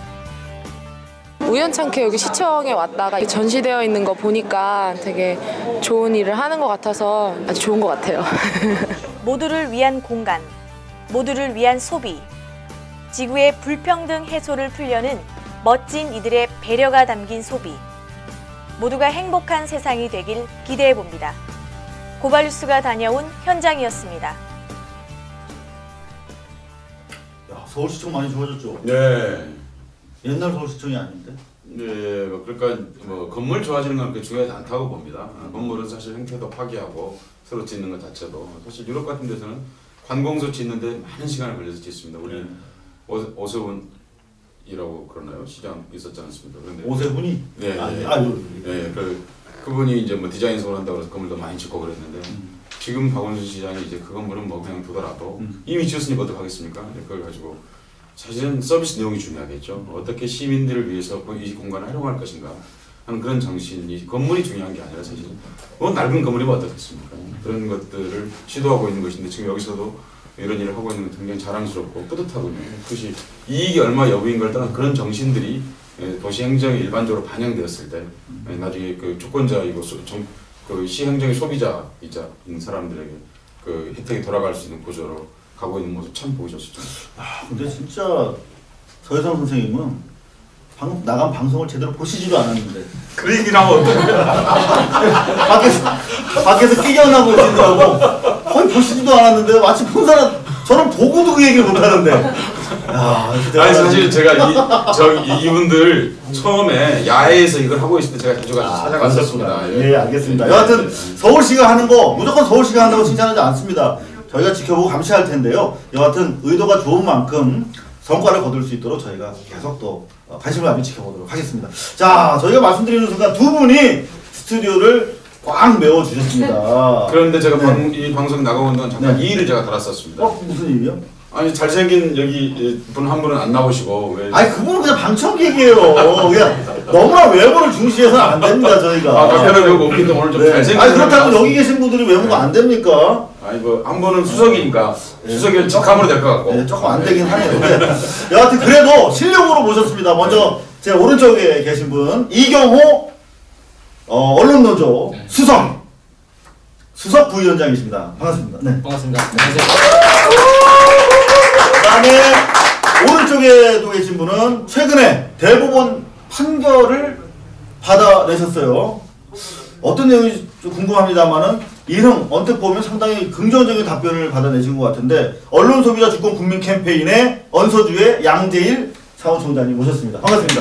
우연찮게 여기 시청에 왔다가 전시되어 있는 거 보니까 되게 좋은 일을 하는 것 같아서 아주 좋은 것 같아요. 모두를 위한 공간, 모두를 위한 소비, 지구의 불평등 해소를 풀려는 멋진 이들의 배려가 담긴 소비. 모두가 행복한 세상이 되길 기대해 봅니다. 고발뉴스가 다녀온 현장이었습니다. 야, 서울시청 많이 좋아졌죠? 네. 옛날 서울시청이 아닌데? 네, 뭐 그러니까 뭐 건물 좋아지는 건 그렇게 중요하지 않다고 봅니다. 건물은 사실 행태도 파괴하고 새로 짓는 것 자체도 사실 유럽 같은 데서는 관공서 짓는데 많은 시간을 걸려서 짓습니다. 우리 오, 오세훈이라고 그러나요? 시장 있었지 않습니까? 그런데 오세훈이? 네, 아, 네, 아, 예. 네, 그 그분이 이제 뭐 디자인성을 한다고 해서 건물도 많이 짓고 그랬는데 음. 지금 박원순 시장이 이제 그 건물은 뭐 그냥 두더라도 음. 이미 지었으니 어떡 하겠습니까? 그걸 가지고 사실은 서비스 내용이 중요하겠죠. 어떻게 시민들을 위해서 이 공간을 활용할 것인가 하는 그런 정신이 건물이 중요한 게 아니라 사실 뭐 낡은 건물이면 어떻겠습니까? 그런 것들을 시도하고 있는 것인데 지금 여기서도 이런 일을 하고 있는 건 굉장히 자랑스럽고 뿌듯하거든요. 그것이 이익이 얼마 여부인 걸 떠난 그런 정신들이 도시 행정에 일반적으로 반영되었을 때 나중에 그 주권자이고 정, 그 시행정의 소비자이자 있는 사람들에게 그 혜택이 돌아갈 수 있는 구조로 가고 있는 모습 참 보기 좋습니다. 아, 근데 진짜 서혜성 선생님은 방금 나간 방송을 제대로 보시지도 않았는데 그 얘기를 하면 어떡해. 밖에서 밖에서 끼겨나고 계시더라고. 거의 보시지도 않았는데 마치 본 사람 저는 보고도 그 얘기를 못하는데. 야, 아니 사실 제가 이 저기 이분들 처음에 야외에서 이걸 하고 있을 때 제가 자주 가서 찾아갔었습니다. 예, 예, 알겠습니다. 여하튼 서울시가 하는 거 무조건 서울시가 한다고 칭찬하지 않습니다. 저희가 지켜보고 감시할 텐데요. 여하튼 의도가 좋은 만큼 성과를 거둘 수 있도록 저희가 계속 또 관심을 가지고 지켜보도록 하겠습니다. 자, 저희가 말씀드리는 순간 두 분이 스튜디오를 꽉 메워주셨습니다. 그런데 제가 네. 방, 이 방송 나가고 있는 동안 잠깐 네. 이 일을 제가 달았었습니다. 어, 무슨 일이요? 아니 잘생긴 여기 분 한 분은 안 나오시고 왜? 아니 그분은 그냥 방청객이에요. 그냥 너무나 외모를 중시해서는 안 됩니다 저희가. 아, 카페를 여기 오긴데 오늘 좀 네. 잘생긴. 아니 그렇다고 여기 계신 분들이 외모가 안 됩니까? 아니 뭐 한 분은 수석이니까 수석이 직함으로 될 것 같고. 네, 조금 안 되긴 하네요. 근데 여하튼 그래도 실력으로 모셨습니다. 먼저 제 오른쪽에 계신 분 이경호 어, 언론노조 네. 수석 수석 부위원장이십니다. 반갑습니다. 네. 반갑습니다. 안녕하세요. 그다음에 오른쪽에도 계신 분은 최근에 대법원 판결을 받아내셨어요. 어떤 내용인지 좀 궁금합니다만은 이름 언뜻 보면 상당히 긍정적인 답변을 받아내신 것 같은데 언론소비자 주권 국민 캠페인의 언서주의 양재일 사무총장님 모셨습니다. 반갑습니다.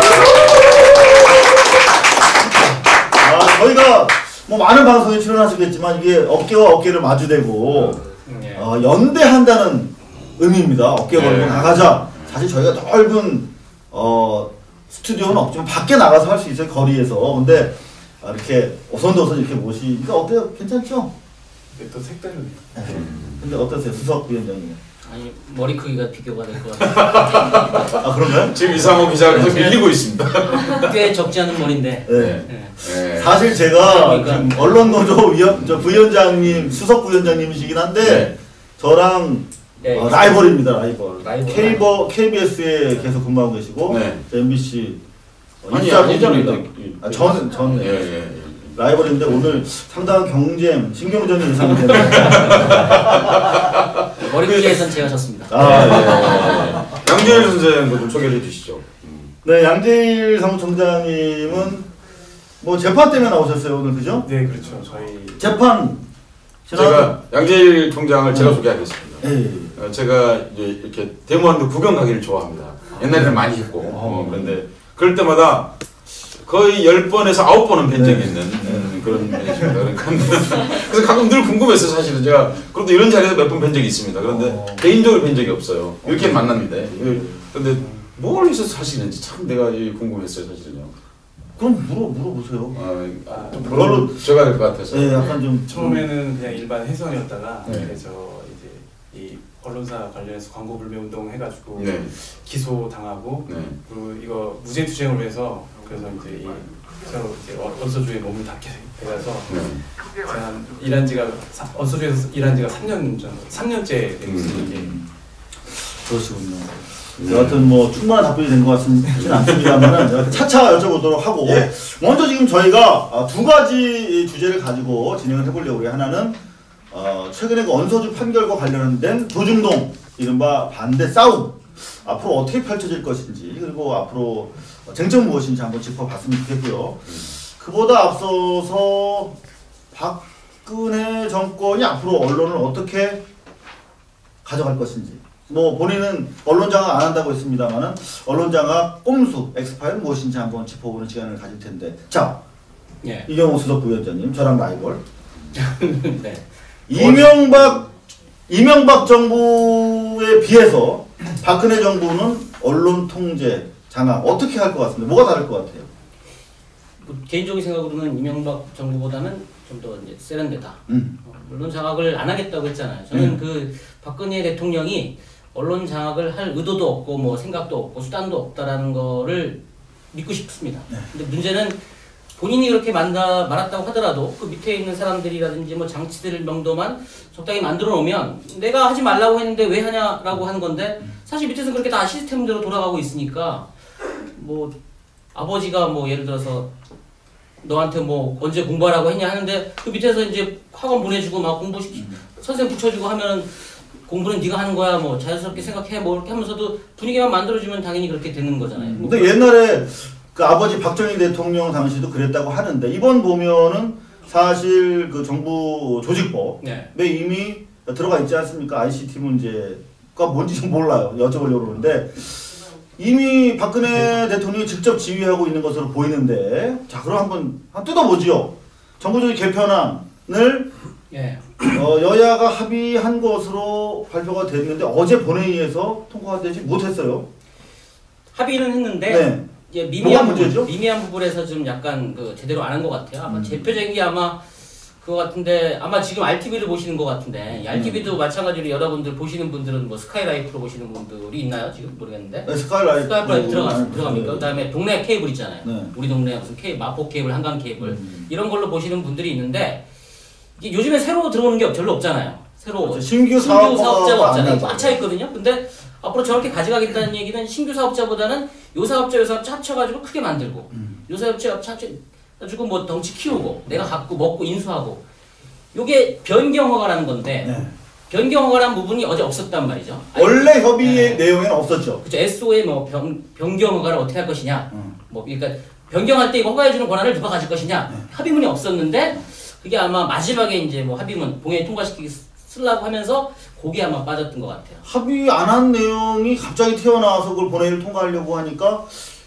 아, 저희가 뭐 많은 방송에 출연하시겠지만 이게 어깨와 어깨를 마주대고 어, 연대한다는 의미입니다. 어깨 걸고 네. 나가자. 사실 저희가 넓은 어, 스튜디오는 없지만 밖에 나가서 할 수 있어요. 거리에서. 근데 아, 이렇게 오선도선 이렇게 모시니까 어때요? 괜찮죠? 또 색다르네요. 네. 근데 어떠세요? 수석 위원장님? 아니 머리 크기가 비교가 될 것 같아요. 아 그런가요? 지금 이상호 기자가 계속 밀리고 있습니다. 꽤 적지 않은 머리인데. 네. 네. 네. 사실 제가 그러니까. 지금 언론노조 위원, 저 부위원장님, 수석 부위원장님이시긴 한데 네. 저랑 네, 어, 라이벌입니다. 라이벌. 라이벌. 케이버, 케이비에스에 계속 근무하고 계시고 네. 엠비씨 어, 아니, 입사 아니잖아요. 분입니다. 아, 저는 저는 예, 예, 예. 라이벌인데 오늘 상당한 경쟁, 신경전이 예상이 되네요. 머리 크기에선 제가 졌습니다. 아, 예. 양재일 선생님도 좀 소개해 주시죠. 네, 양재일 사무총장님은 뭐 재판 때문에 나오셨어요 오늘 그죠? 네, 그렇죠. 저희 재판 제가 양재일 총장을 제가 소개하겠습니다. 예. 어, 제가 이제 이렇게 대무한도 구경 가기를 좋아합니다. 옛날에는 많이 했고 어, 그런데 그럴 때마다 거의 열 번에서 아홉 번은 뵌 적이 있는 음, 그런 분이십니다. 그러니까 그래서 가끔 늘 궁금했어요. 사실은 제가 그래도 이런 자리에서 몇 번 뵌 적이 있습니다. 그런데 어. 개인적으로 뵌 적이 없어요. 이렇게 만났는데 그런데 뭘 해서 사시는지 참 내가 궁금했어요. 사실은요. 그럼 물어 물어보세요. 아, 좀 물어로 제가 될 것 같아서. 네, 약간 좀 처음에는 그냥 일반 회선이었다가 네. 그래서 이제 이 언론사 관련해서 광고 불매 운동 해가지고 네. 기소 당하고 네. 그리고 이거 무죄 투쟁을 해서 그래서 이제 이 서로 이제 언서주에 몸을 닿게 돼서 네. 제가 한 일한 지가 사, 언서주에서 일한 지가 삼 년 전, 삼 년째 되고 있어요. 이게. 그러시군요. 여하튼 뭐 충분한 답변이 된 것 같지는 않습니다만 차차 여쭤보도록 하고 예. 먼저 지금 저희가 두 가지 주제를 가지고 진행을 해보려고 해요. 하나는 어 최근에 그 언서주 판결과 관련된 조중동 이른바 반대 싸움 앞으로 어떻게 펼쳐질 것인지 그리고 앞으로 쟁점 무엇인지 한번 짚어봤으면 좋겠고요. 그보다 앞서서 박근혜 정권이 앞으로 언론을 어떻게 가져갈 것인지. 뭐 본인은 언론 장악 안 한다고 했습니다만은 언론 장악 꼼수 엑스파일은 무엇인지 한번 짚어보는 시간을 가질 텐데. 자, 예. 이경호 수석 부위원장님, 저랑 라이벌. 네. 이명박 이명박 정부에 비해서 박근혜 정부는 언론 통제 장악 어떻게 할 것 같습니다. 뭐가 다를 것 같아요? 뭐 개인적인 생각으로는 이명박 정부보다는 좀 더 이제 세련되다. 음. 어, 언론 장악을 안 하겠다고 했잖아요. 저는 음. 그 박근혜 대통령이 언론 장악을 할 의도도 없고 뭐 생각도 없고 수단도 없다라는 거를 믿고 싶습니다. 네. 근데 문제는 본인이 그렇게 만다, 말았다고 하더라도 그 밑에 있는 사람들이라든지 뭐 장치들 명도만 적당히 만들어 놓으면 내가 하지 말라고 했는데 왜 하냐라고 하는 건데 사실 밑에서 그렇게 다 시스템대로 돌아가고 있으니까 뭐 아버지가 뭐 예를 들어서 너한테 뭐 언제 공부하라고 했냐 하는데 그 밑에서 이제 학원 보내주고 막 공부시키 선생님 붙여주고 하면 공부는 네가 하는 거야 뭐 자연스럽게 생각해 뭐 이렇게 하면서도 분위기만 만들어주면 당연히 그렇게 되는 거잖아요. 근데 옛날에 그 아버지 박정희 대통령 당시도 그랬다고 하는데 이번 보면은 사실 그 정부 조직법에 네. 이미 들어가 있지 않습니까? 아이씨티 문제가 뭔지 좀 몰라요. 여쭤보려고 그러는데 이미 박근혜 대통령이 직접 지휘하고 있는 것으로 보이는데 자 그럼 한번, 한번 뜯어보죠. 정부 조직 개편안을 예. 어, 여야가 합의한 것으로 발표가 됐는데 어제 본회의에서 통과가 되지 못했어요. 합의는 했는데 네. 예, 미미한 뭐가 문제죠? 부분, 미미한 부분에서 좀 약간 그 제대로 안 한 것 같아요. 아마 음. 대표적인 게 아마 그거 같은데 아마 지금 알티비를 보시는 것 같은데 알티비도 음. 마찬가지로 여러분들 보시는 분들은 뭐 스카이라이프로 보시는 분들이 있나요? 지금 모르겠는데. 네, 스카이라이프, 스카이라이프 들어가 네. 들어갑니까? 그다음에 동네 케이블 있잖아요. 네. 우리 동네 무슨 케이블, 마포 케이블, 한강 케이블 음. 이런 걸로 보시는 분들이 있는데 이게 요즘에 새로 들어오는 게 별로 없잖아요. 새로 그렇죠. 신규 신규 사업자가 사업자가 없잖아요. 안 꽉 차 있거든요. 근데 앞으로 저렇게 가져가겠다는 얘기는 신규 사업자보다는 요 사업자 요 사업자 합쳐가지고 크게 만들고 음. 요 사업자 합쳐가지고 뭐 덩치 키우고 내가 갖고 먹고 인수하고 요게 변경허가라는 건데 네. 변경허가라는 부분이 어제 없었단 말이죠. 원래 협의의 네. 내용에는 없었죠. 그렇죠. 에스오의 뭐 변, 변경허가를 어떻게 할 것이냐. 음. 뭐 그러니까 변경할 때 이거 허가해주는 권한을 누가 가질 것이냐. 네. 합의문이 없었는데 그게 아마 마지막에 이제 뭐 합의문 봉해 통과시키기 쓰려고 하면서 거기에 아마 빠졌던 것 같아요. 합의 안 한 내용이 갑자기 튀어나와서 그걸 본회의를 통과하려고 하니까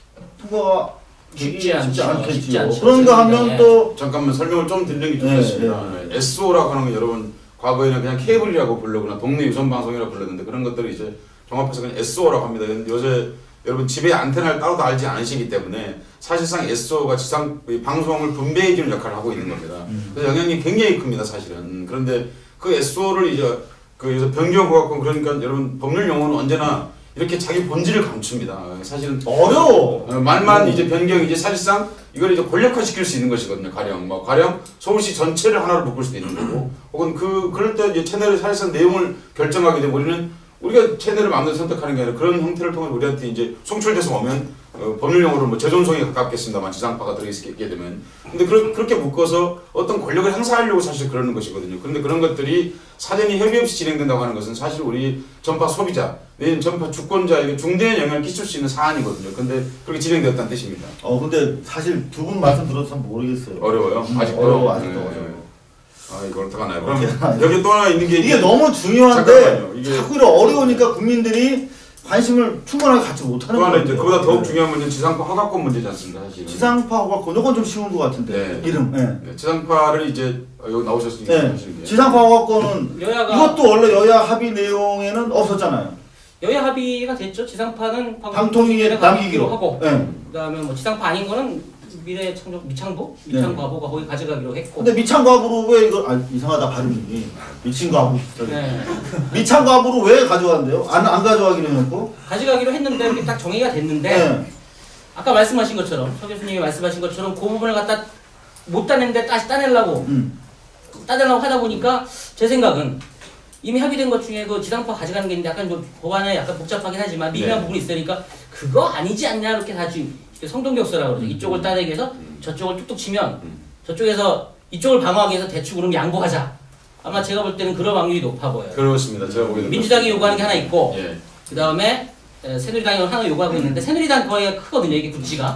통과가 쉽지 않죠. 않겠지요. 쉽지 않죠. 그런가 하면 네. 또 잠깐만 설명을 좀 드리는 게 좋겠습니다. 네, 네. 에스오라고 하는 건 여러분 과거에는 그냥 케이블이라고 불렀거나 동네 유선 방송이라고 불렀는데 그런 것들을 이제 종합해서 그냥 에스오라고 합니다. 근데 요새 여러분 집에 안테나를 따로 달지 않으시기 때문에 사실상 에스오가 지상 방송을 분배해주는 역할을 하고 있는 겁니다. 그래서 영향이 굉장히 큽니다, 사실은. 그런데 그 에스오를 이제 그 변경허가권 그러니까 여러분 법률 용어는 언제나 이렇게 자기 본질을 감춥니다. 사실은 어려워. 어, 말만 이제 변경이지 사실상 이걸 이제 권력화시킬 수 있는 것이거든요. 가령 뭐 가령 서울시 전체를 하나로 묶을 수도 있는 거고, 혹은 그 그럴 때 이제 채널의 사실상 내용을 결정하게 되면 우리는 우리가 채널을 마음대로 선택하는 게 아니라 그런 형태를 통해 우리한테 이제 송출돼서 오면 어, 법률용어로 뭐 재존성에 가깝겠습니다만 지상파가 들어있게 되면 근데 그, 그렇게 묶어서 어떤 권력을 행사하려고 사실 그러는 것이거든요. 그런데 그런 것들이 사전에 협의 없이 진행된다고 하는 것은 사실 우리 전파 소비자 내일 전파 주권자에게 중대한 영향을 끼칠 수 있는 사안이거든요. 근데 그렇게 진행되었다는 뜻입니다. 어 근데 사실 두 분 말씀 들어서 참 모르겠어요. 어려워요? 음, 아직도? 어려워 아직도 네. 어려워. 아 이거 어떡하나요? 그럼 여기 또 하나 있는 게 이게 너무 중요한데 잠깐만요. 이게 자꾸 이렇게 어려우니까 국민들이 관심을 충분하게 갖지 못하는 또 하나 거예요. 이제 그보다 더욱 네. 중요한 문제는 지상파 허가권 문제지 않습니까? 사실은. 지상파 허가권 이건 좀 쉬운 것 같은데 네. 이름. 네. 네. 지상파를 이제 어, 여기 나오셨으니까 네. 하시는 게. 지상파 허가권은 여야가 이것도 원래 여야 합의 내용에는 없었잖아요. 여야 합의가 됐죠. 지상파는 방통위에 남기기로 하고 네. 그다음에 뭐 지상파 아닌 거는 미래 창조 미창부 미창과부가 거기 가져가기로 했고. 근데 미창과부로 왜 이거 아 이상하다 발음이 미친과부 네. 미창과부로 왜 가져간대요? 안 안 가져가기로 해놓고 가져가기로 했는데 이렇게 딱 정의가 됐는데 네. 아까 말씀하신 것처럼 서 교수님이 말씀하신 것처럼 그 부분을 갖다 못 따냈는데 다시 따내려고 음. 따내려고 하다 보니까 제 생각은 이미 합의된 것 중에 그 지상파 가져가는 게 있는데 약간 좀 법안에 약간 복잡하긴 하지만 미묘한 네. 부분이 있으니까 그거 아니지 않냐 이렇게 다 지금 성동격서라고 그러죠. 이쪽을 따내기 위해서 저쪽을 뚝뚝 치면 저쪽에서 이쪽을 방어하기 위해서 대충 그럼 양보하자. 아마 제가 볼 때는 그럴 확률이 높아 보여요. 그렇습니다. 제가 보기에는 민주당이 요구하는 게 하나 있고 예. 그 다음에 새누리당이 하나 요구하고 있는데 새누리당 거의 크거든요. 이게 구치가.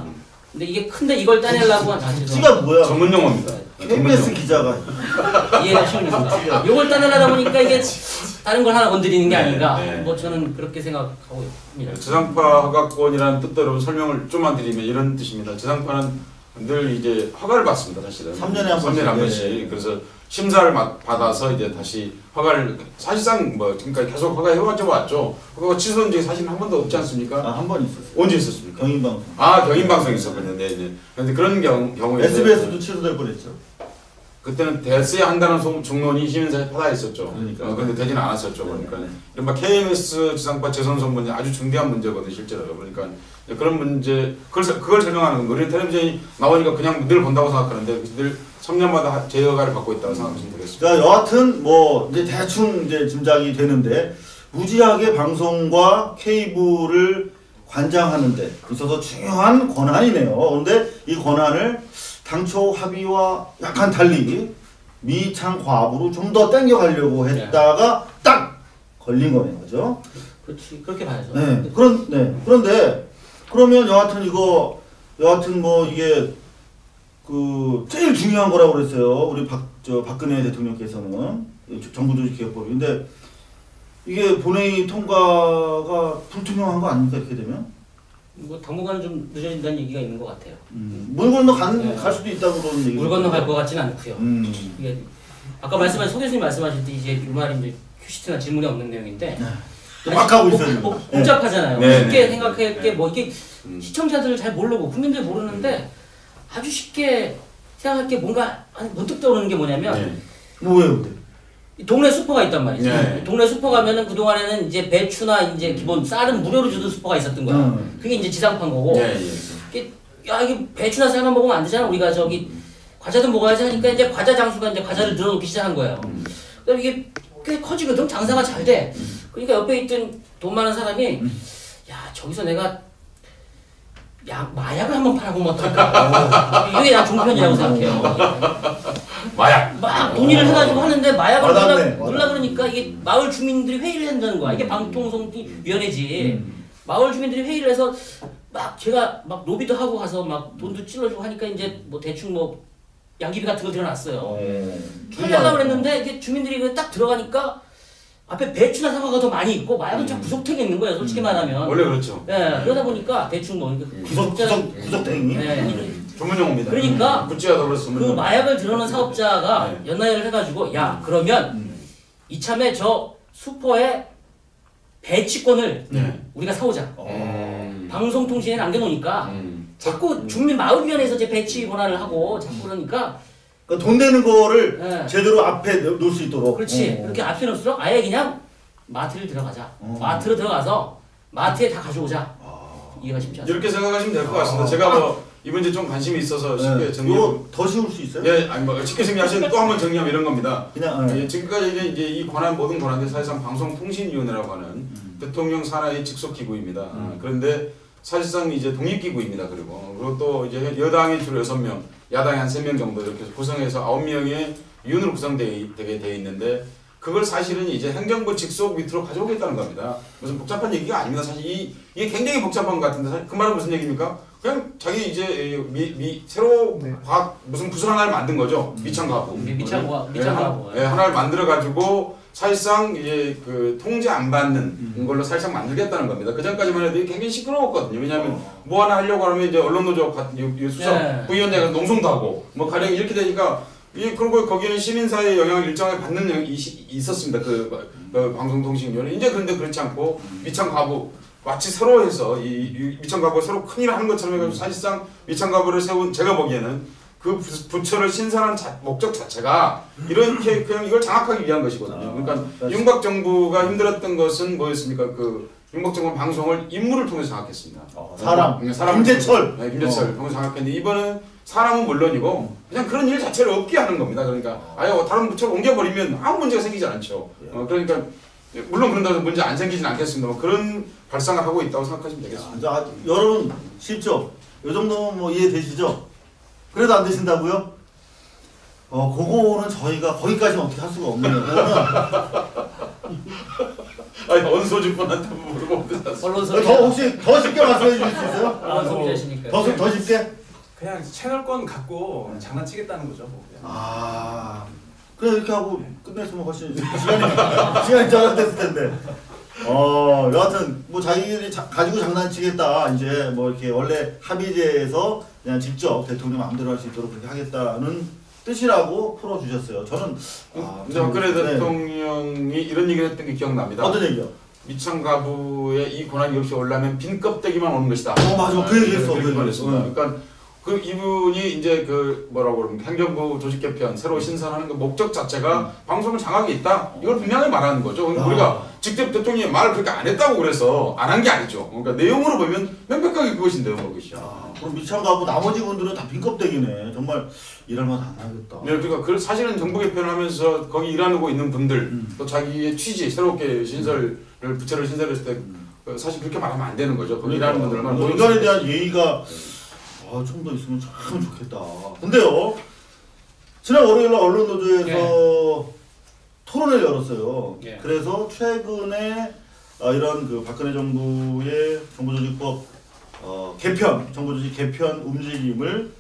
근데 이게 큰데 이걸 따내려고 한 자체도 찌가 뭐야? 전문 용어입니다. 케이비에스 기자가 이해가 쉬우니까 이걸 따내려다 보니까 이게 다른 걸 하나 건드리는 게 네, 아닌가. 네. 뭐 저는 그렇게 생각하고 있습니다. 지상파 허가권이라는 뜻대로 설명을 좀만 드리면 이런 뜻입니다. 지상파는 늘 이제 허가를 받습니다. 사실은 삼 년에 한 삼 년에 한 번씩. 번씩. 네. 그래서 심사를 마- 받아서 이제 다시 허가를 사실상 뭐 지금까지 계속 허가해 왔죠. 허가 취소한 적이 사실은 한 번도 없지 않습니까? 아, 한 번 있었어요. 언제 있었습니까? 경인방송. 아, 경인방송 있었군요. 네, 네. 그런데 그런 경우 경우에 에스비에스도 취소될 뻔했죠. 그때는 됐어야 한다는 소- 중론이 시민사회 파다에 있었죠. 그러니까. 어, 근데 되지는 않았었죠. 그러니까 이른바 케이엠에스 지상파 재선 선문이 아주 중대한 문제거든요, 실제로. 그러니까 그런 문제, 그걸, 설- 그걸 설명하는 건 우리 텔레비전이 나오니까 그냥 늘 본다고 생각하는데 늘 삼 년마다 재허가를 받고 있다고 생각하시면 되겠습니다. 자, 여하튼 뭐 이제 대충 이제 짐작이 되는데 무지하게 방송과 케이블을 관장하는 데 있어서 중요한 권한이네요. 그런데 이 권한을 당초 합의와 약간 달리 미창 과부로 좀 더 땡겨가려고 했다가 딱 걸린 거네요, 그죠? 그렇지, 그렇게 봐야죠. 네, 그런 네 그런데 그러면 여하튼 이거 여하튼 뭐 이게 그 제일 중요한 거라고 그랬어요. 우리 박 저 박근혜 대통령께서는 정부조직개혁법인데 이게 본회의 통과가 불투명한 거 아닙니까 이렇게 되면? 뭐 당분간은 좀 늦어진다는 얘기가 있는 것 같아요. 음, 물 건너 간, 네. 갈 수도 있다고 그러는 얘기. 물 건너 갈 것 같지는 않고요. 음. 이게 아까 말씀하신 소 교수님 말씀하실 때 이제 이 말이 이제 큐시트나 질문이 없는 내용인데 또 막 하고 복- 있어요. 복- 복잡하잖아요. 네, 쉽게 네. 생각할 게 뭐 이게 시청자들 잘 모르고 국민들 모르는데 아주 쉽게 생각할 게 뭔가 아니 문득 떠오르는 게 뭐냐면 네. 뭐예요, 근데? 이 동네 슈퍼가 있단 말이죠. 네. 동네 슈퍼 가면은 그 동안에는 이제 배추나 이제 기본 쌀은 무료로 주던 슈퍼가 있었던 거야. 음. 그게 이제 지상파인 거고. 네, 예. 이게 야 이게 배추나 쌀만 먹으면 안 되잖아. 우리가 저기 과자도 먹어야지 하니까 이제 과자 장수가 이제 과자를 늘어놓기 시작한 거예요. 그다음 이게 꽤 커지거든. 장사가 잘 돼. 그러니까 옆에 있던 돈 많은 사람이 야 저기서 내가 약 마약을 한번 팔아보면 어떨까. 이게 난 종편이라고 생각해요. 마약. 막 논의를 해가지고 하는데 마약을 와닿네, 넣으려, 와닿네. 넣으려 그러니까 이게 마을 주민들이 회의를 한다는 거야. 이게 방통송위원회지. 마을 주민들이 회의를 해서 막 제가 막 로비도 하고 가서 막 돈도 찔러주고 하니까 이제 뭐 대충 뭐 양귀비 같은 거 들어놨어요. 하려고 그랬는데 이게 주민들이 그 딱 들어가니까 앞에 배추나 사과가 더 많이 있고 마약은 좀 구석탱이 있는 거예요. 솔직히 말하면. 원래 그렇죠. 예, 그러다 보니까 대충 뭐 구석 구석 구석탱이. 예, 전문 용어입니다. 그러니까 구찌하다 그래서 그 마약을 들어놓은 사업자가 연나열을 해가지고 야 그러면 이참에 저 슈퍼에 배치권을 네. 우리가 사오자. 음. 방송통신에 남겨놓으니까 음. 자꾸 주민 마을위원회에서 제 배치 권한을 하고 자꾸 그러니까 그러니까 돈 되는 거를 네. 제대로 앞에 놓- 놓을 수 있도록. 그렇지 어. 그렇게 앞에 놓을수록 아예 그냥 마트를 들어가자. 마트로 들어가서 마트에 다 가져오자. 이해가 쉽지 않습니다. 이렇게 생각하시면 될 것 같습니다. 제가 뭐 이 문제 좀 관심이 있어서 쉽게 네. 정리. 이거 더 쉬울 수 있어요? 예, 아니 뭐 쉽게 정리하시면 또 한 번 정리하면 이런 겁니다. 그냥 네. 예, 지금까지 이제, 이제 이 권한 모든 권한들 사실상 방송통신위원회라고 하는 음. 대통령 산하의 직속 기구입니다. 아, 그런데 사실상 이제 독립기구입니다. 그리고 그리고 또 이제 여당이 주로 여섯 명, 야당이 한 세 명 정도 이렇게 구성해서 아홉 명의 위원으로 구성되게 돼 있는데 그걸 사실은 이제 행정부 직속 밑으로 가져오겠다는 겁니다. 무슨 복잡한 얘기가 아닙니다. 사실 이, 이게 굉장히 복잡한 것 같은데 사실 그 말은 무슨 얘기입니까? 그냥 자기 이제 미, 미 새로 과학 무슨 부서 하나를 만든 거죠. 미창과학부. 미창과 예, 미창과학부. 예, 하나를 만들어 가지고 사실상 이제 그 통제 안 받는 걸로 사실상 만들겠다는 겁니다. 그 전까지만 해도 굉장히 시끄러웠거든요. 왜냐하면 뭐 하나 하려고 하면 이제 언론노조 같은 이- 이 수석 네. 부위원장이 농성도 하고 뭐 가령 이렇게 되니까 이 그리고 거기는 시민사회 영향을 일정하게 받는 영역이 있었습니다. 그, 그 방송통신위원회 이제 그런데 그렇지 않고 미창과부 마치 새로 해서 이, 이 미창과부가 새로 큰일을 하는 것처럼 해가지고 사실상 미창과부를 세운 제가 보기에는 그 부, 부처를 신설한 자, 목적 자체가 이렇게 그냥 이걸 장악하기 위한 것이거든요. 그러니까 윤박 정부가 힘들었던 것은 뭐였습니까? 그 윤박 정부 방송을 인물을 통해서 장악했습니다. 사람. 네, 사람 김재철. 네, 김재철 어. 통해서 장악했는데 이번은 사람은 물론이고 그냥 그런 일 자체를 없게 하는 겁니다. 그러니까 아예 다른 부처를 옮겨버리면 아무 문제가 생기지 않죠. 어, 그러니까 물론 그런다고 해서 문제 안 생기진 않겠습니다만 그런 발상을 하고 있다고 생각하시면 되겠습니다. 자, 여러분 쉽죠? 이 정도면 뭐 이해되시죠? 그래도 안 되신다고요? 어, 그거는 저희가 거기까지는 어떻게 할 수가 없네요. 그거는 아니 언소주권한테 물어보면 언론소 더 혹시 더 쉽게 말씀해 주실 수 있어요? 언론소비자시니까. 더, 더 쉽게? 그냥 채널권 갖고 장난치겠다는 거죠. 뭐. 아, 그래 이렇게 하고 끝냈으면 훨씬 시간이 시간이 절약됐을 텐데. 어, 여하튼 뭐 자기들이 자, 가지고 장난치겠다 이제 뭐 이렇게 원래 합의제에서 그냥 직접 대통령 마음대로 할 수 있도록 그렇게 하겠다는 뜻이라고 풀어주셨어요. 저는 아, 근데 박근혜 네. 대통령이 이런 얘기를 했던 게 기억납니다. 어떤 얘기요? 미창가부에 이 권한이 없이 올라면 빈 껍데기만 오는 것이다. 어 맞아, 그 얘기했어. 네, 그 그렇게 얘기했어. 말했습니다. 그러니까 그 이분이 이제 그 뭐라고 그럽니까 행정부 조직 개편 새로 신설하는 그 목적 자체가 음. 방송을 장악이 있다. 이걸 분명히 말하는 거죠. 그러니까 우리가 직접 대통령이 말을 그렇게 안 했다고 그래서 안 한 게 아니죠. 그러니까 내용으로 보면 명백하게 그것인데요, 그것이요. 그럼 미창가부 나머지 분들은 다 빈껍데기네. 정말 일할 맛 안 나겠다. 네, 그러니까 그 사실은 정부 개편을 하면서 거기 일하고 있는 분들 음. 또 자기의 취지 새롭게 신설을 부처를 신설했을 때 음. 사실 그렇게 말하면 안 되는 거죠. 거기 일하는 분들만 뭐 인간에 대한 예의가 아, 좀 더 있으면 참 좋겠다. 근데요, 지난 월요일 날 언론노조에서 네. 토론을 열었어요. 네. 그래서 최근에 아, 이런 그 박근혜 정부의 정보조직법 어, 개편, 정보조직 개편 움직임을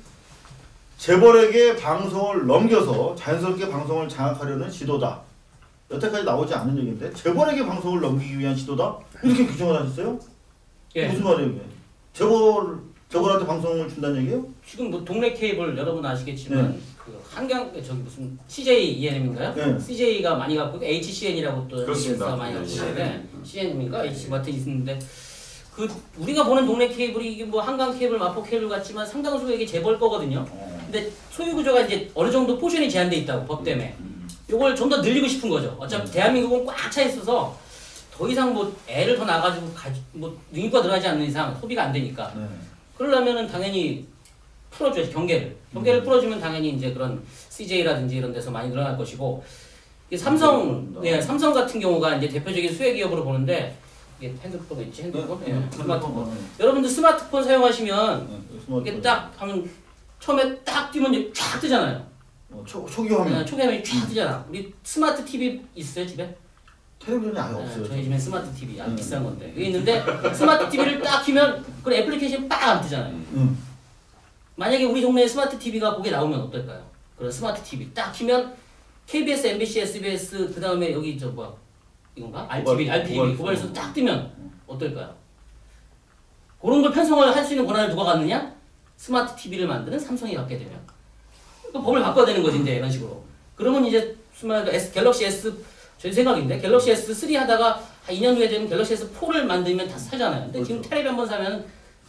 재벌에게 방송을 넘겨서 자연스럽게 방송을 장악하려는 시도다. 여태까지 나오지 않은 얘기인데 재벌에게 방송을 넘기기 위한 시도다? 이렇게 규정을 하셨어요? 예. 무슨 말이에요 이게? 재벌 저분한테 방송을 준다는 얘기예요? 지금 뭐 동네 케이블 여러분 아시겠지만 네. 그 한강 저기 무슨 씨제이 이엔엠인가요? 네. 씨제이가 많이 갖고 에이치씨엔이라고 또 그렇습니다. 많이 갖고 있는데 네. 씨엔엠인가 에이치마트 있는데 그 우리가 보는 동네 케이블이 이게 뭐 한강 케이블, 마포 케이블 같지만 상당수에게 재벌 거거든요. 근데 소유 구조가 이제 어느 정도 포션이 제한돼 있다고 법 때문에 이걸 좀 더 늘리고 싶은 거죠. 어차피 대한민국은 꽉 차 있어서 더 이상 뭐 애를 더 낳아가지고 가지, 뭐 능력과 들어가지 않는 이상 소비가 안 되니까. 네. 그러려면은 당연히 풀어줘야지 경계를. 경계를 음. 풀어주면 당연히 이제 그런 씨제이라든지 이런 데서 많이 늘어날 것이고. 삼성, 예, 삼성 같은 경우가 이제 대표적인 수혜 기업으로 보는데 이게 핸드폰 있지 핸드폰, 네, 예, 스마트폰. 네. 여러분들 스마트폰 사용하시면 네, 이게 딱 하면 처음에 딱 뛰면 이제 쫙 뜨잖아요. 어, 초 초기 화면. 네, 초기 화면이 쫙 뜨잖아. 우리 스마트 티비 있어요 집에? 텔레비전이 아예 네, 없어요. 저희 집에 스마트 티비 아주 음. 비싼 건데 여기 있는데 스마트 티비를 딱 키면 그 애플리케이션 빡 안 뜨잖아요. 음. 만약에 우리 동네에 스마트 티비가 거기에 나오면 어떨까요? 그런 스마트 티비 딱 키면 케이비에스, 엠비씨, 에스비에스 그 다음에 여기 저 뭐야 이건가? 알티비, 알티비 고발수 딱 뜨면 어떨까요? 그런 걸 편성을 할 수 있는 권한을 누가 갖느냐? 스마트 티비를 만드는 삼성이 갖게 되면 그러니까 법을 바꿔야 되는 거지 이제 이런 식으로. 그러면 이제 스마트 S, 갤럭시 S 제 생각인데 갤럭시 에스 쓰리 하다가 한 이 년 후에 되면 갤럭시 에스 포를 만들면 다 사잖아요. 근데 그렇죠. 지금 텔레비 한 번 사면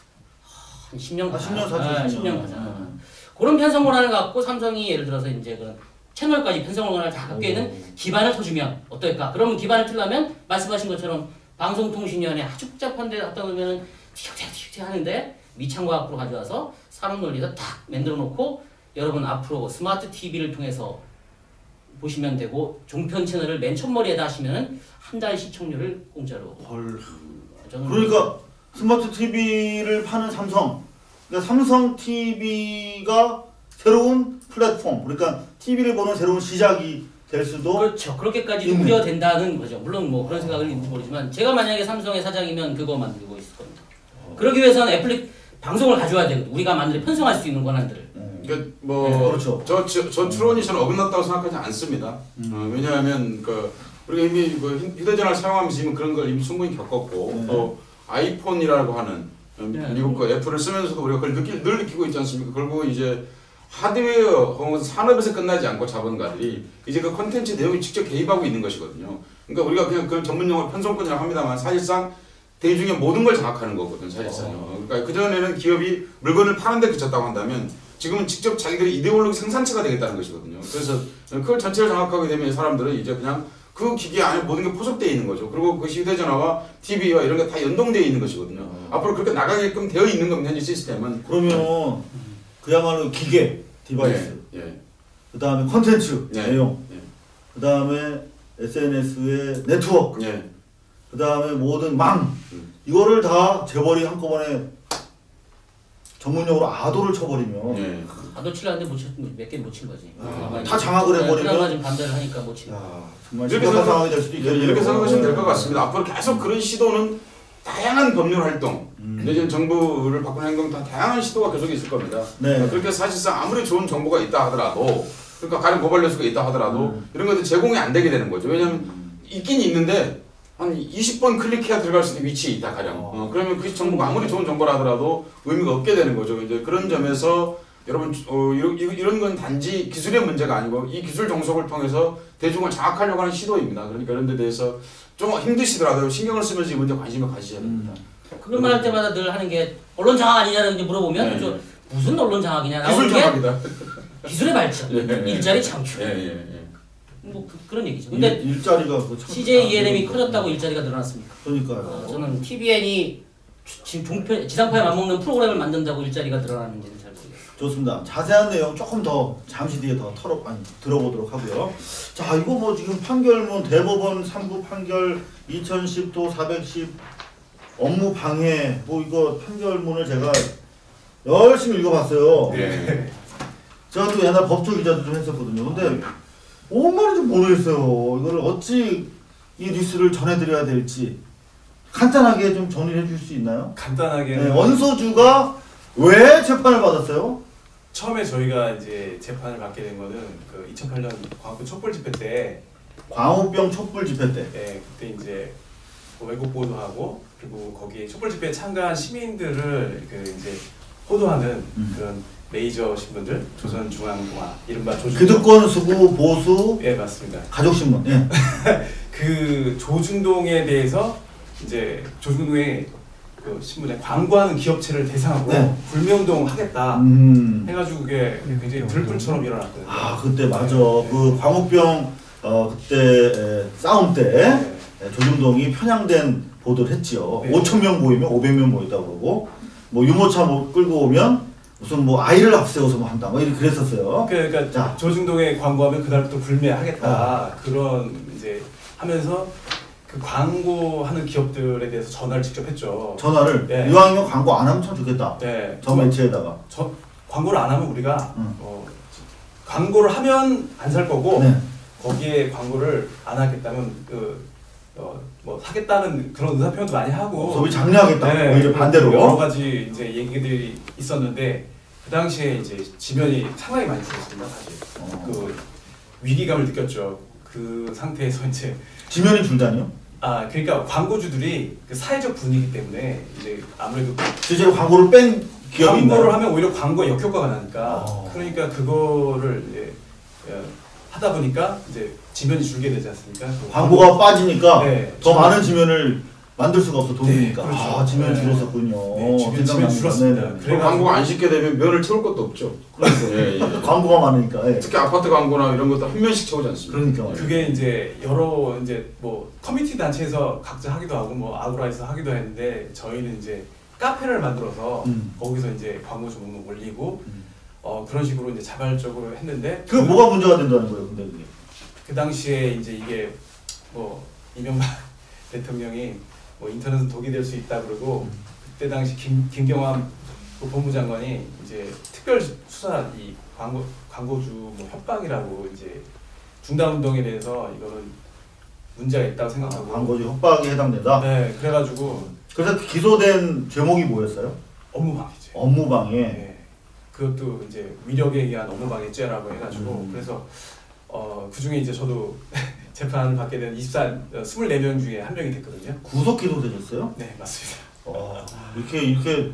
한 십 년 아, 십 년 사죠. 아, 십 년 가잖아. 음. 그런 편성 권한을 갖고 삼성이 예를 들어서 이제 그런 채널까지 편성 권한을 다 갖게 있는 기반을 터주면 어떨까? 그러면 기반을 틀려면 말씀하신 것처럼 방송통신위원회 아주 복잡한데 갖다 놓으면 티격태격 하는데 미창과학으로 가져와서 산업 논리에서 딱 만들어 놓고 여러분 앞으로 스마트 티비를 통해서 보시면 되고 종편 채널을 맨 첫머리에다 하시면 한 달 시청률을 공짜로. 헐. 그러니까 스마트 티비를 파는 삼성. 그러니까 삼성 티비가 새로운 플랫폼. 그러니까 티비를 보는 새로운 시작이 될 수도. 그렇죠. 그렇게까지 우려된다는 거죠. 물론 뭐 그런 생각을 있는지 모르지만 제가 만약에 삼성의 사장이면 그거 만들고 있을 겁니다. 어. 그러기 위해서는 애플리 방송을 가져와야 되거든. 우리가 만들어 편성할 수 있는 권한들을. 그러니까 뭐 네, 그렇죠. 저, 저, 저 추론이 저는 어긋났다고 생각하지 않습니다. 음. 어, 왜냐하면 그 우리가 이미 그 휴대전화를 사용하면서 이미 그런 걸 이미 충분히 겪었고 네. 또 아이폰이라고 하는 네. 미국 그 애플을 쓰면서도 우리가 그걸 느끼, 늘 느끼고 있지 않습니까? 결국 이제 하드웨어 혹은 산업에서 끝나지 않고 자본가들이 이제 그 콘텐츠 내용에 직접 개입하고 있는 것이거든요. 그러니까 우리가 그냥 그 전문 용어 편성권이라고 합니다만 사실상 대중의 모든 걸 장악하는 거거든 사실상요. 어. 그러니까 그 전에는 기업이 물건을 파는 데 그쳤다고 한다면 지금은 직접 자기들이 이데올로기 생산체가 되겠다는 것이거든요. 그래서 그걸 전체를 장악하게 되면 사람들은 이제 그냥 그 기계 안에 모든 게 포섭되어 있는 거죠. 그리고 그 휴대전화와 티비와 이런 게 다 연동되어 있는 것이거든요. 어. 앞으로 그렇게 나가게끔 되어 있는 겁니다. 현재 시스템은. 그러면 그야말로 기계, 디바이스, 예, 예. 그 다음에 컨텐츠, 예, 내용, 예. 그 다음에 에스엔에스의 네트워크, 예. 그 다음에 모든 망, 음. 이거를 다 재벌이 한꺼번에 전문용어로 아도를 쳐버리면 예. 아도 치려는데 못 친, 몇 개 못 친 거지. 아, 다 장악을 해버리면 그나마 좀 반대를 하니까 못 친. 정말 심각한 상황이 될 수도 있겠네요. 이렇게 생각하시면 될 것 같습니다. 앞으로 계속 그런 시도는 다양한 법률 활동, 음. 내지는 정부를 바꾸는 행동 다 다양한 시도가 계속 있을 겁니다. 네. 그렇게 사실상 아무리 좋은 정보가 있다 하더라도, 그러니까 가령 고발 뉴스가 있다 하더라도 음. 이런 것들 제공이 안 되게 되는 거죠. 왜냐하면 음. 있긴 있는데 한 이십 번 클릭해야 들어갈 수 있는 위치에 있다 가령. 어. 어, 그러면 그 정보가 아무리 좋은 정보라 하더라도 의미가 없게 되는 거죠. 이제 그런 점에서 여러분 어, 이런, 이런 건 단지 기술의 문제가 아니고 이 기술 정속을 통해서 대중을 장악하려고 하는 시도입니다. 그러니까 이런 데 대해서 좀 힘드시더라도 신경을 쓰면서 이 문제 관심을 가지셔야 됩니다. 그런 말 할 때마다 늘 하는 게 언론 장악 아니냐는 게 물어보면 네. 좀 무슨 언론 장악이냐 기술 장악이다. 기술의 발전, 예, 일자리 창출. 예, 예, 예. 뭐 그, 그런 얘기죠. 근데 일, 일자리가 그 씨제이 이엔엠이 커졌다고 일자리가 늘어났습니까? 그러니까요. 어, 저는 티비엔이 지금 종편 지상파에 맞먹는 프로그램을 만든다고 일자리가 늘어나는지는 잘 모르겠어요. 좋습니다. 자세한 내용 조금 더 잠시 뒤에 더 털어 아니 들어보도록 하고요. 자, 이거 뭐 지금 판결문 대법원 삼 부 판결 이천십 도 사백십 업무 방해 뭐 이거 판결문을 제가 열심히 읽어봤어요. 네. 제가 또 옛날 법조 기자도 좀 했었거든요. 근데 뭔 말인지 모르겠어요. 이거를 어찌 이 뉴스를 전해드려야 될지 간단하게 좀 정리해 줄 수 있나요? 간단하게 네, 원소주가 왜 재판을 받았어요? 처음에 저희가 이제 재판을 받게 된 거는 그 이천팔 년 광우병 촛불 집회 때 광우병 촛불 집회 때. 네, 그때 이제 외국 보도하고 그리고 거기에 촛불 집회에 참가한 시민들을 그 이제 호도하는 음. 그런 메이저 신문들 조선중앙통화 이른바 조중동 기득권 수구 보수 예 맞습니다. 가족신문 예. 그 조중동에 대해서 이제 조중동의 그 신문에 광고하는 기업체를 대상으로 네. 불매운동 하겠다 음. 해가지고 그게 굉장히 들불처럼 일어났거든요. 아 그때 맞아. 그 광우병 어 그때 에, 싸움 때 네. 조중동이 편향된 보도를 했지요. 네. 오천 명 모이면 오백 명 모였다고 그러고 뭐 유모차 뭐 끌고 오면 무슨 뭐 아이를 앞세워서 뭐 한다 뭐 이렇게 그랬었어요. 그러니까 자. 조중동에 광고하면 그날부터 불매하겠다 어. 그런 이제 하면서 그 광고하는 기업들에 대해서 전화를 직접 했죠. 전화를 네. 이왕이면 광고 안 하면 참 좋겠다. 네. 저 매체에다가. 저 광고를 안 하면 우리가 응. 어, 광고를 하면 안 살 거고 네. 거기에 광고를 안 하겠다면 그 어, 뭐 사겠다는 그런 의사 표현도 많이 하고 소비 장려하겠다. 네, 오히려 반대로 여러 가지 이제 얘기들이 있었는데 그 당시에 이제 지면이 상당히 많이 줄었습니다. 사실 어. 그 위기감을 느꼈죠. 그 상태에서 이제 지면이 줄다니요? 아 그러니까 광고주들이 그 사회적 분위기 때문에 이제 아무래도 실제로 광고를 뺀 기업이 광고를 있나요? 하면 오히려 광고 역효과가 나니까 어. 그러니까 그거를 이제 어, 하다 보니까 이제 지면이 줄게 되지 않습니까? 그 광고가 빠지니까 네, 더 지면. 많은 지면을 만들 수가 없어 돈이니까. 네, 그렇죠. 아 지면이 네. 줄었었군요. 네, 지면, 지면 줄었습니다. 네네. 그래 광고가 안 싣게 되면 면을 채울 것도 없죠. 그렇죠. 예, 예. 광고가 많으니까. 예. 특히 아파트 광고나 이런 것도 한 면씩 채우지 않습니까? 그러니까. 그게 이제 여러 이제 뭐 커뮤니티 단체에서 각자 하기도 하고 뭐 아고라에서 하기도 했는데 저희는 이제 카페를 만들어서 음. 거기서 이제 광고 조목을 올리고 어 그런 식으로 이제 자발적으로 했는데 그 뭐가 문제가 된다는 거예요, 근데 그게? 그 당시에 이제 이게 뭐 이명박 대통령이 뭐 인터넷은 독이 될 수 있다 그러고 그때 당시 김 김경환 법무장관이 이제 특별 수사 이 광고 광고주 뭐 협박이라고 이제 중단 운동에 대해서 이거는 문제가 있다고 생각하고 아, 광고주 협박에 해당된다. 네, 그래가지고 그래서 기소된 제목이 뭐였어요? 업무방해죄. 업무방해. 네, 그것도 이제 위력에 의한 업무방해죄라고 해가지고 음. 그래서 어, 그 중에 이제 저도 재판을 받게 된 이십사, 이십사 명 중에 한 명이 됐거든요. 구속 기소되셨어요? 네, 맞습니다. 와, 이렇게 이렇게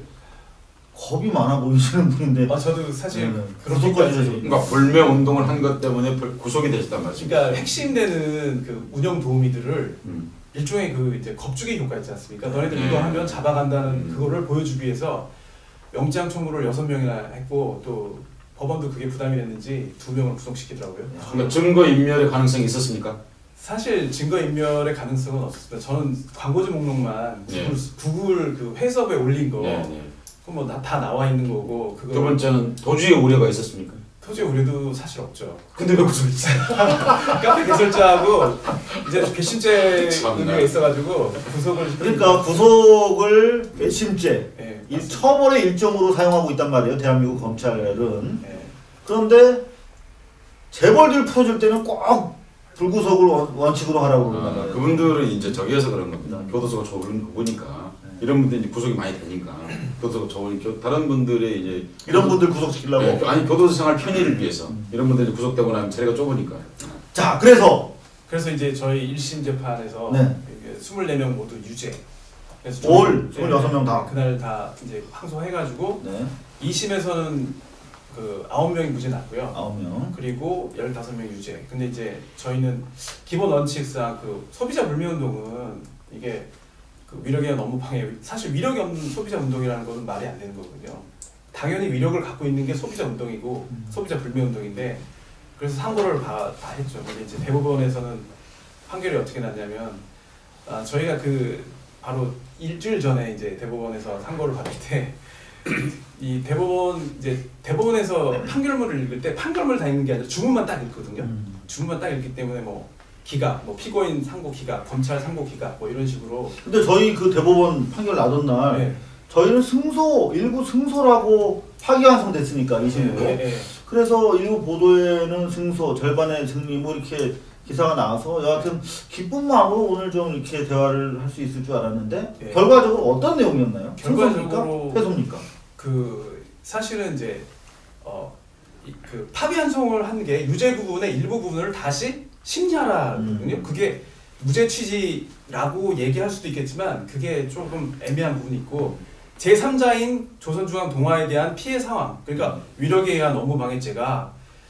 겁이 많아 보이시는 분인데. 아, 저도 사실 네, 그렇게까지 구속까지 되셨 그러니까 불매 운동을 한 것 때문에 구속이 되셨단 말이죠. 그러니까 핵심되는 그 운영 도우미들을 음. 일종의 그 이제 겁주기 효과 있지 않습니까? 너네들 네. 이거 하면 잡아간다는 음. 그거를 보여주기 위해서 영장 청구를 여섯 명이나 했고 또 법원도 그게 부담이 됐는지 두 명을 구속시키더라고요. 그러니까 증거 인멸의 가능성이 있었습니까? 사실 증거 인멸의 가능성은 없었습니다. 저는 광고주 목록만 네. 구글, 구글 그 회섭에 올린 거, 네, 네. 그거 뭐 다 나와 있는 거고. 그거 두 번째는 도주의 우려가 있었습니까? 토지의 우려도 사실 없죠. 근데 왜 구속했어요? 카페 개설자하고 이제 괘씸죄 참나. 의미가 있어가지고 구속을 시키는 그러니까 구속을 괘씸죄, 네, 이 처벌의 일종으로 사용하고 있단 말이에요. 대한민국 검찰은. 네. 그런데 재벌들 풀어줄 때는 꼭 불구속을 원- 원칙으로 하라고 그러단 아, 말이에요. 그분들은 이제 저기에서 그런 겁니다. 교도소가 좁은 거니까 이런 분들이 이제 구속이 많이 되니까 교도소 저번에 다른 분들의 이제 이런 분들 구속시키려고 네, 아니 교도소 생활 편의를 위해서 이런 분들이 구속되고 나면 자리가 좁으니까. 자 그래서 그래서 이제 저희 일 심 재판에서 네. 이십사 명 모두 유죄. 그래서 올 저는, 이십육 명 다. 네, 그날 다 이제 항소해가지고 네. 이 심에서는 그 아홉 명이 무죄 났고요. 아홉 명. 그리고 열다섯 명 유죄. 근데 이제 저희는 기본 원칙상 그 소비자 불매 운동은 이게 그 위력에 너무 방해. 사실 위력이 없는 소비자 운동이라는 것은 말이 안 되는 거거든요. 당연히 위력을 갖고 있는 게 소비자 운동이고 음. 소비자 불매 운동인데 그래서 상고를 다, 다 했죠. 근데 이제 대법원에서는 판결이 어떻게 났냐면 아, 저희가 그 바로 일주일 전에 이제 대법원에서 상고를 받을 때 이 대법원 이제 대법원에서 판결문을 읽을 때 판결문을 다 읽는 게 아니라 주문만 딱 읽거든요. 음. 주문만 딱 읽기 때문에 뭐 기각, 뭐 피고인 상고 기각, 검찰 상고 기각 뭐 이런 식으로. 근데 저희 그 대법원 판결 나던 날 네. 저희는 승소 일부 승소라고 파기환송됐으니까 이 심으로. 네, 네, 네. 그래서 일부 보도에는 승소 절반의 승리 뭐 이렇게 기사가 나와서 여하튼 기쁜 마음으로 오늘 좀 이렇게 대화를 할 수 있을 줄 알았는데 네. 결과적으로 어떤 내용이었나요? 결과적으로 승소입니까? 해소입니까? 그 사실은 이제 어 그 파기환송을 한 게 유죄 부분의 일부 부분을 다시 심리하라거든요. 음. 그게 무죄 취지라고 얘기할 수도 있겠지만 그게 조금 애매한 부분이 있고 제삼자인 조선중앙동아에 대한 피해 상황, 그러니까 위력에 의한 업무방해죄가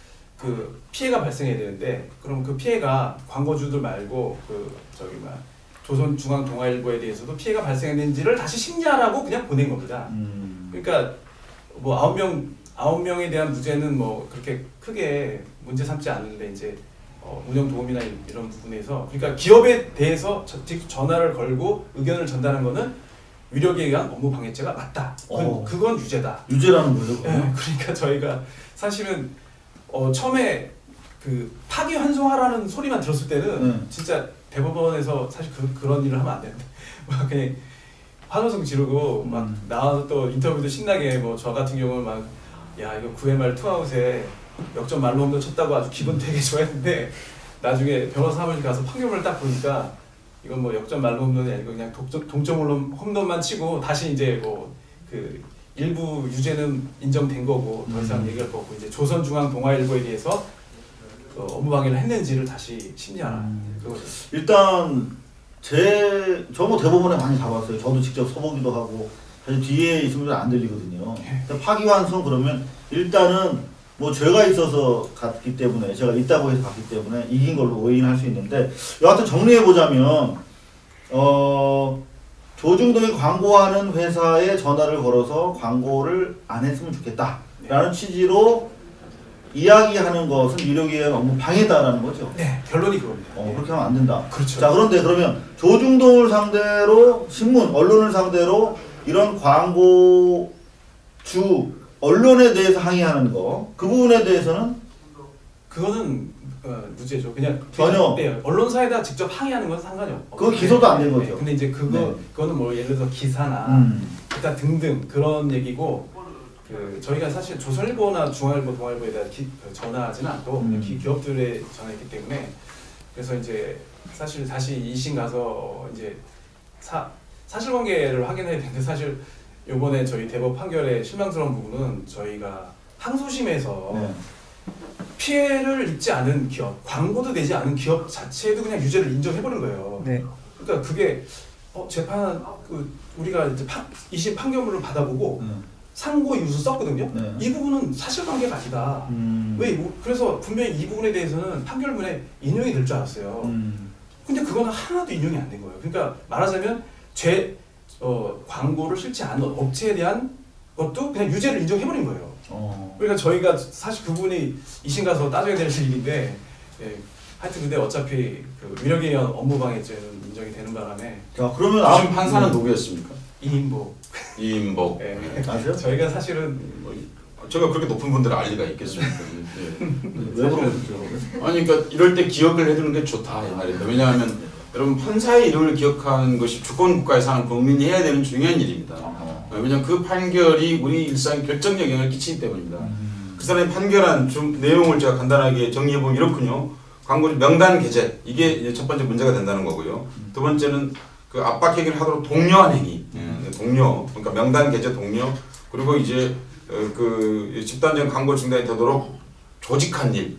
그 피해가 발생해야 되는데 그럼 그 피해가 광고주들 말고 그 저기 막 조선중앙동아일보에 대해서도 피해가 발생했는지를 다시 심리하라고 그냥 보낸 겁니다. 음. 그러니까 뭐 아홉 명 아홉 명에 대한 무죄는 뭐 그렇게 크게 문제 삼지 않는데 이제 어, 운영 도움이나 이런 부분에서 그러니까 기업에 대해서 직접 전화를 걸고 의견을 전달한 거는 위력에 의한 업무 방해죄가 맞다. 그건, 어. 그건 유죄다. 유죄라는 거죠? 네, 그러니까 저희가 사실은 어, 처음에 그 파기환송하라는 소리만 들었을 때는 네. 진짜 대법원에서 사실 그, 그런 일을 하면 안 되는데 막 그냥 환호성 지르고 음. 막 나와서 또 인터뷰도 신나게 뭐 저 같은 경우는 막 야 이거 구 엠알 투아웃에 역전 말로 홈런 쳤다고 아주 기분 되게 좋아했는데 나중에 변호사 사무실 가서 판결문을 딱 보니까 이건 뭐 역전 말로 홈런이 아니고 그냥 동점, 동점 홈런, 홈런만 치고 다시 이제 뭐 그 일부 유죄는 인정된 거고 더 이상 음. 얘기할 거 없고 이제 조선중앙동아일보에 대해서 어, 업무방해를 했는지를 다시 심리하라. 음. 그거죠. 일단 제 저 뭐 대법원에 많이 가봤어요. 저도 직접 서보기도 하고 사실 뒤에 있으면 안 들리거든요. 근데 파기환송 그러면 일단은 뭐 죄가 있어서 갔기 때문에 제가 있다고 해서 갔기 때문에 이긴 걸로 오인할 수 있는데 여하튼 정리해 보자면 어 조중동이 광고하는 회사에 전화를 걸어서 광고를 안 했으면 좋겠다라는 취지로 이야기하는 것은 유력에 의한 업무 방해다라는 거죠. 네, 결론이 그겁니다. 어, 그렇게 하면 안 된다. 그렇죠. 자, 그런데 그러면 조중동을 상대로 신문, 언론을 상대로 이런 광고 주 언론에 대해서 항의하는 거, 그 부분에 대해서는 그거는 어, 무죄죠. 그냥 전혀. 네, 언론사에다 직접 항의하는 건 상관이 없고. 그거 기소도 안 된 거죠. 네, 근데 이제 그거 네. 그거는 뭐 예를 들어서 기사나 음. 기타 등등 그런 얘기고 그 저희가 사실 조선일보나 중앙일보, 동아일보에다 기, 그 전화하지는 않고 음. 기, 기업들에 전화했기 때문에 그래서 이제 사실 다시 이심 가서 이제 사 사실관계를 확인해야 되는데 사실 요번에 저희 대법 판결의 실망스러운 부분은 저희가 항소심에서 네. 피해를 입지 않은 기업, 광고도 내지 않은 기업 자체도 그냥 유죄를 인정해버린 거예요. 네. 그러니까 그게 어, 재판 그 우리가 이제 판, 이심 판결문을 받아보고 네. 상고 유수 썼거든요. 네. 이 부분은 사실관계가 아니다. 음. 왜 이- 그래서 분명히 이 부분에 대해서는 판결문에 인용이 될 줄 알았어요. 음. 근데 그거는 하나도 인용이 안 된 거예요. 그러니까 말하자면 죄 어, 광고를 실지 않은 업체에 대한 것도 그냥 유죄를 인정해버린 거예요. 어. 그러니까 저희가 사실 그 부분이 이심 가서 따져야 될 일인데 예, 하여튼 근데 어차피 그 위력에 의한 업무방해죄는 인정이 되는 바람에 자, 그러면 요즘 아- 판사는 음. 누구였습니까? 이인복. 이인복. 예. 아세요? 저희가 사실은 뭐, 제가 그렇게 높은 분들을 알 리가 있겠습니까? 예. 왜 그러죠? 아니 그러니까 이럴 때 기억을 해두는 게 좋다 이 말입니다. 왜냐하면 여러분 판사의 이름을 기억하는 것이 주권 국가에 사는 국민이 해야 되는 중요한 일입니다. 왜냐하면 그 판결이 우리 일상에 결정 영향을 끼치기 때문입니다. 그 사람이 판결한 좀 내용을 제가 간단하게 정리해 보면 이렇군요. 광고주 명단 게재 이게 이제 첫 번째 문제가 된다는 거고요. 두 번째는 그 압박 행위를 하도록 독려한 행위. 예. 동료, 그러니까 명단 게재 동료, 그리고 이제 어, 그 집단적 광고 중단이 되도록 조직한 일,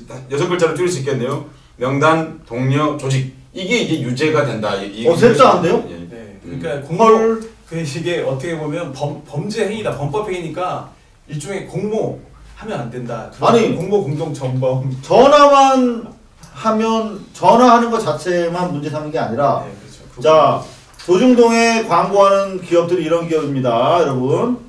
여섯 글자로 줄일 수 있겠네요. 명단, 동료, 조직. 이게 이제 유죄가 된다. 어, 셋도 안 돼요? 예. 네, 그러니까 공모 그 이게 어떻게 보면 범, 범죄 행위다, 범법 행위니까 일종의 공모 하면 안 된다. 아니 공모 공동 정범. 전화만 하면 전화하는 것 자체만 문제 삼는 게 아니라 네, 그렇죠. 자 조중동에 광고하는 기업들이 이런 기업입니다, 여러분.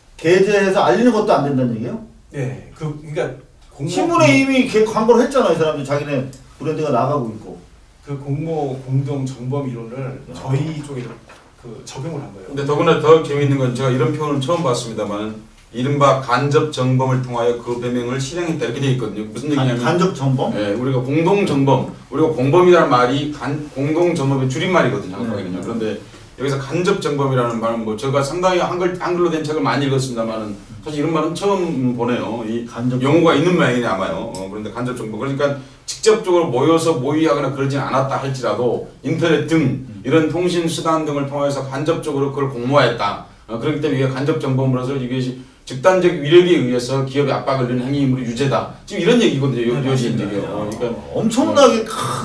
게재해서 알리는 것도 안 된다는 얘기예요? 네, 그 그러니까 공모, 신문에 이미 광고를 했잖아, 이 사람들. 자기네 브랜드가 나가고 있고. 그 공모 공동 정범 이론을 저희 쪽에 그 적용을 한 거예요. 근데 더구나 더 재미있는 건 제가 이런 표현을 처음 봤습니다만 이른바 간접 정범을 통하여 그 배명을 실행했다 이렇게 되어 있거든요. 무슨 얘기냐면 간접 정범? 네, 우리가 공동 정범, 우리가 공범이라는 말이 간, 공동 정범의 줄임말이거든요. 네. 그런데 여기서 간접 정범이라는 말은 뭐 제가 상당히 한글 한글로 된 책을 많이 읽었습니다만은 사실 이런 말은 처음 보네요. 이 간접 용어가 있는 모양이네 아마요. 어, 그런데 간접 정범 그러니까 직접적으로 모여서 모의하거나 그러진 않았다 할지라도 인터넷 등 이런 통신 수단 등을 통해서 간접적으로 그걸 공모했다. 어, 그렇기 때문에 이게 간접 정범으로서 이게 집단적 위력에 의해서 기업에 압박을 넣는 행위이므로 유죄다. 지금 이런 얘기거든요. 요, 요지 이제 어, 그러니까 엄청나게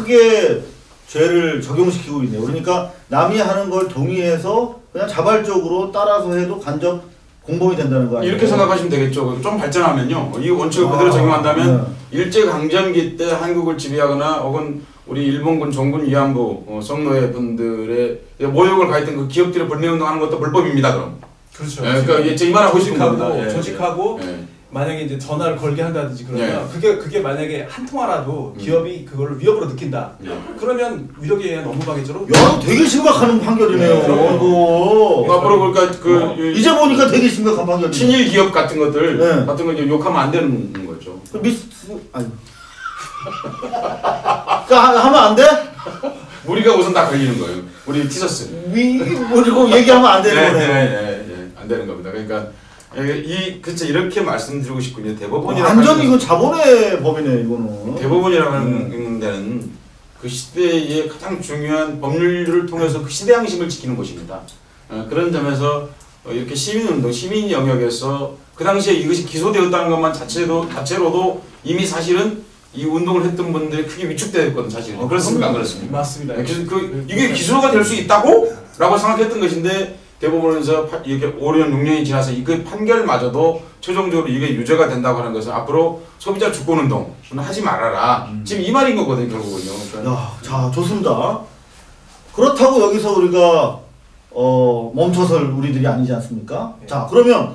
크게 죄를 적용시키고 있네요. 그러니까 남이 하는 걸 동의해서 그냥 자발적으로 따라서 해도 간접 공범이 된다는 거 아니에요? 이렇게 생각하시면 되겠죠. 좀 발전하면요. 이 원칙을 아, 그대로 적용한다면 네. 일제강점기 때 한국을 지배하거나 혹은 우리 일본군 종군 위안부 어, 성노예 분들의 모욕을 가했던 그 기업들의 불매운동하는 것도 불법입니다. 그럼. 그렇죠. 예, 그러니까 이제 이 말하고 싶은 조직하고, 겁니다. 예, 조직하고 예. 만약에 이제 전화를 걸게 한다든지 그러면 예. 그게 그게 만약에 한 통화라도 기업이 그거를 위협으로 느낀다. 예. 그러면 위력에 의한 업무방해죄로. 야, 되게 심각한 판결이네요. 네, 이거. 앞으로 그러니까 그 어, 이제 보니까 되게 심각한 판결이네요. 친일 기업 같은 것들 네. 같은 거 이제 욕하면 안 되는 거죠. 그 미스 아니. 그 하면 안 돼? 우리가 우선 다 걸리는 거예요. 우리 티셔츠. 위 그리고 얘기하면 안 되는 네, 거네요. 네, 네, 네, 안 되는 겁니다. 그러니까 이 그렇죠 이렇게 말씀드리고 싶군요. 대법원이라고 완전 이건 자본의 법이네 이거는. 대법원이라고 하는 데는 그 시대의 가장 중요한 법률을 통해서 그 시대 양심을 지키는 곳입니다. 어, 그런 점에서 어, 이렇게 시민운동, 시민 영역에서 그 당시에 이것이 기소되었다는 것만 자체로, 자체로도 이미 사실은 이 운동을 했던 분들이 크게 위축되었거든 사실은. 어, 그렇습니까? 안 그렇습니까? 맞습니다. 네, 그, 그, 이게 기소가 될 수 있다고? 라고 생각했던 것인데 대법원에서 파, 이렇게 오 년, 육 년이 지나서 이 판결마저도 최종적으로 이게 유죄가 된다고 하는 것은 앞으로 소비자 주권운동은 하지 말아라. 음. 지금 이 말인 거거든요, 결국은요. 그러니까. 야, 자, 좋습니다. 그렇다고 여기서 우리가 어, 멈춰설 우리들이 아니지 않습니까? 네. 자, 그러면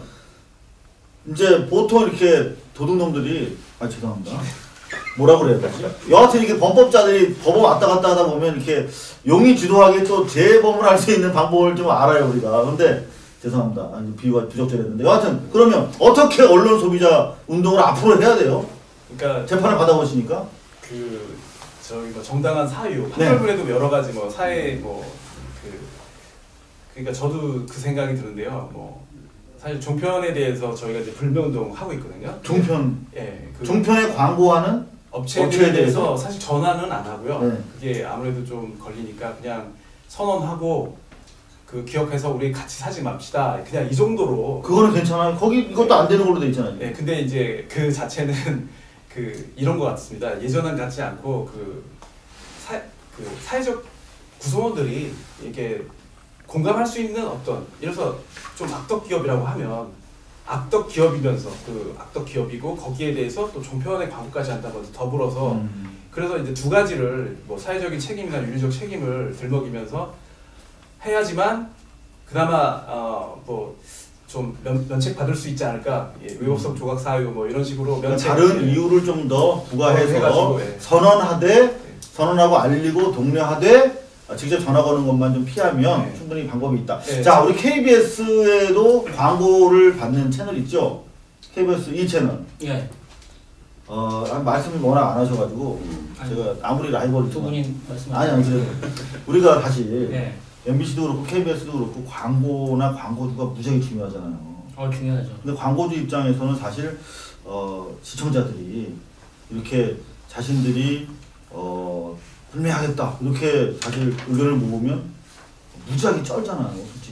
이제 보통 이렇게 도둑놈들이 아 죄송합니다. 뭐라 그래야 되지? 여하튼 이렇게 범법자들이 법원 왔다 갔다 하다 보면 이렇게 용의 주도하게 또 재범을 할 수 있는 방법을 좀 알아요 우리가. 근데 죄송합니다. 아니, 비유가 부적절했는데 여하튼 그러면 어떻게 언론 소비자 운동을 앞으로 해야 돼요? 그러니까 재판을 받아보시니까 그 저희 뭐 정당한 사유 판결문에도 네. 여러 가지 뭐 사회 뭐 그 그러니까 저도 그 생각이 드는데요. 뭐 사실 종편에 대해서 저희가 이제 불매운동 하고 있거든요. 종편. 예. 그 종편에 광고하는 업체에, 업체에 대해서 대해서 사실 전화는 안 하고요. 네. 그게 아무래도 좀 걸리니까 그냥 선언하고 그 기업해서 우리 같이 사지 맙시다. 그냥 이 정도로. 그거는 괜찮아요. 거기 이것도 안 되는 걸로 돼 있잖아요. 네. 근데 이제 그 자체는 그 이런 것 같습니다. 예전은 같지 않고 그, 사, 그 사회적 구성원들이 이렇게 공감할 수 있는 어떤 예를 들어서 좀 악덕 기업이라고 하면 악덕 기업이면서 그 악덕 기업이고 거기에 대해서 또 종편의 광고까지 한다고 더불어서 음. 그래서 이제 두 가지를 뭐 사회적인 책임이나 윤리적 책임을 들먹이면서 해야지만 그나마 어 뭐 좀 면책 받을 수 있지 않을까. 예, 의혹성 조각 사유 뭐 이런 식으로 면책 다른 예. 이유를 좀 더 부과해서 해가지고, 예. 선언하되 예. 선언하고 알리고 독려하되 직접 전화 거는 것만 좀 피하면 네. 충분히 방법이 있다. 네, 자, 우리 케이비에스에도 광고를 받는 채널 있죠? 케이비에스 이 채널. 네. 어, 말씀을 워낙 안 하셔가지고 아니, 제가 아무리 라이벌이지만 두 분이 말씀 아니 아니 그래도 우리가 사실 네. 엠비씨도 그렇고 케이비에스도 그렇고 광고나 광고주가 무지하게 중요하잖아요. 어, 중요하죠. 근데 광고주 입장에서는 사실 어, 시청자들이 이렇게 자신들이 어, 불매하겠다 이렇게 사실 의견을 모으면 무지하게 쩔잖아요 솔직히.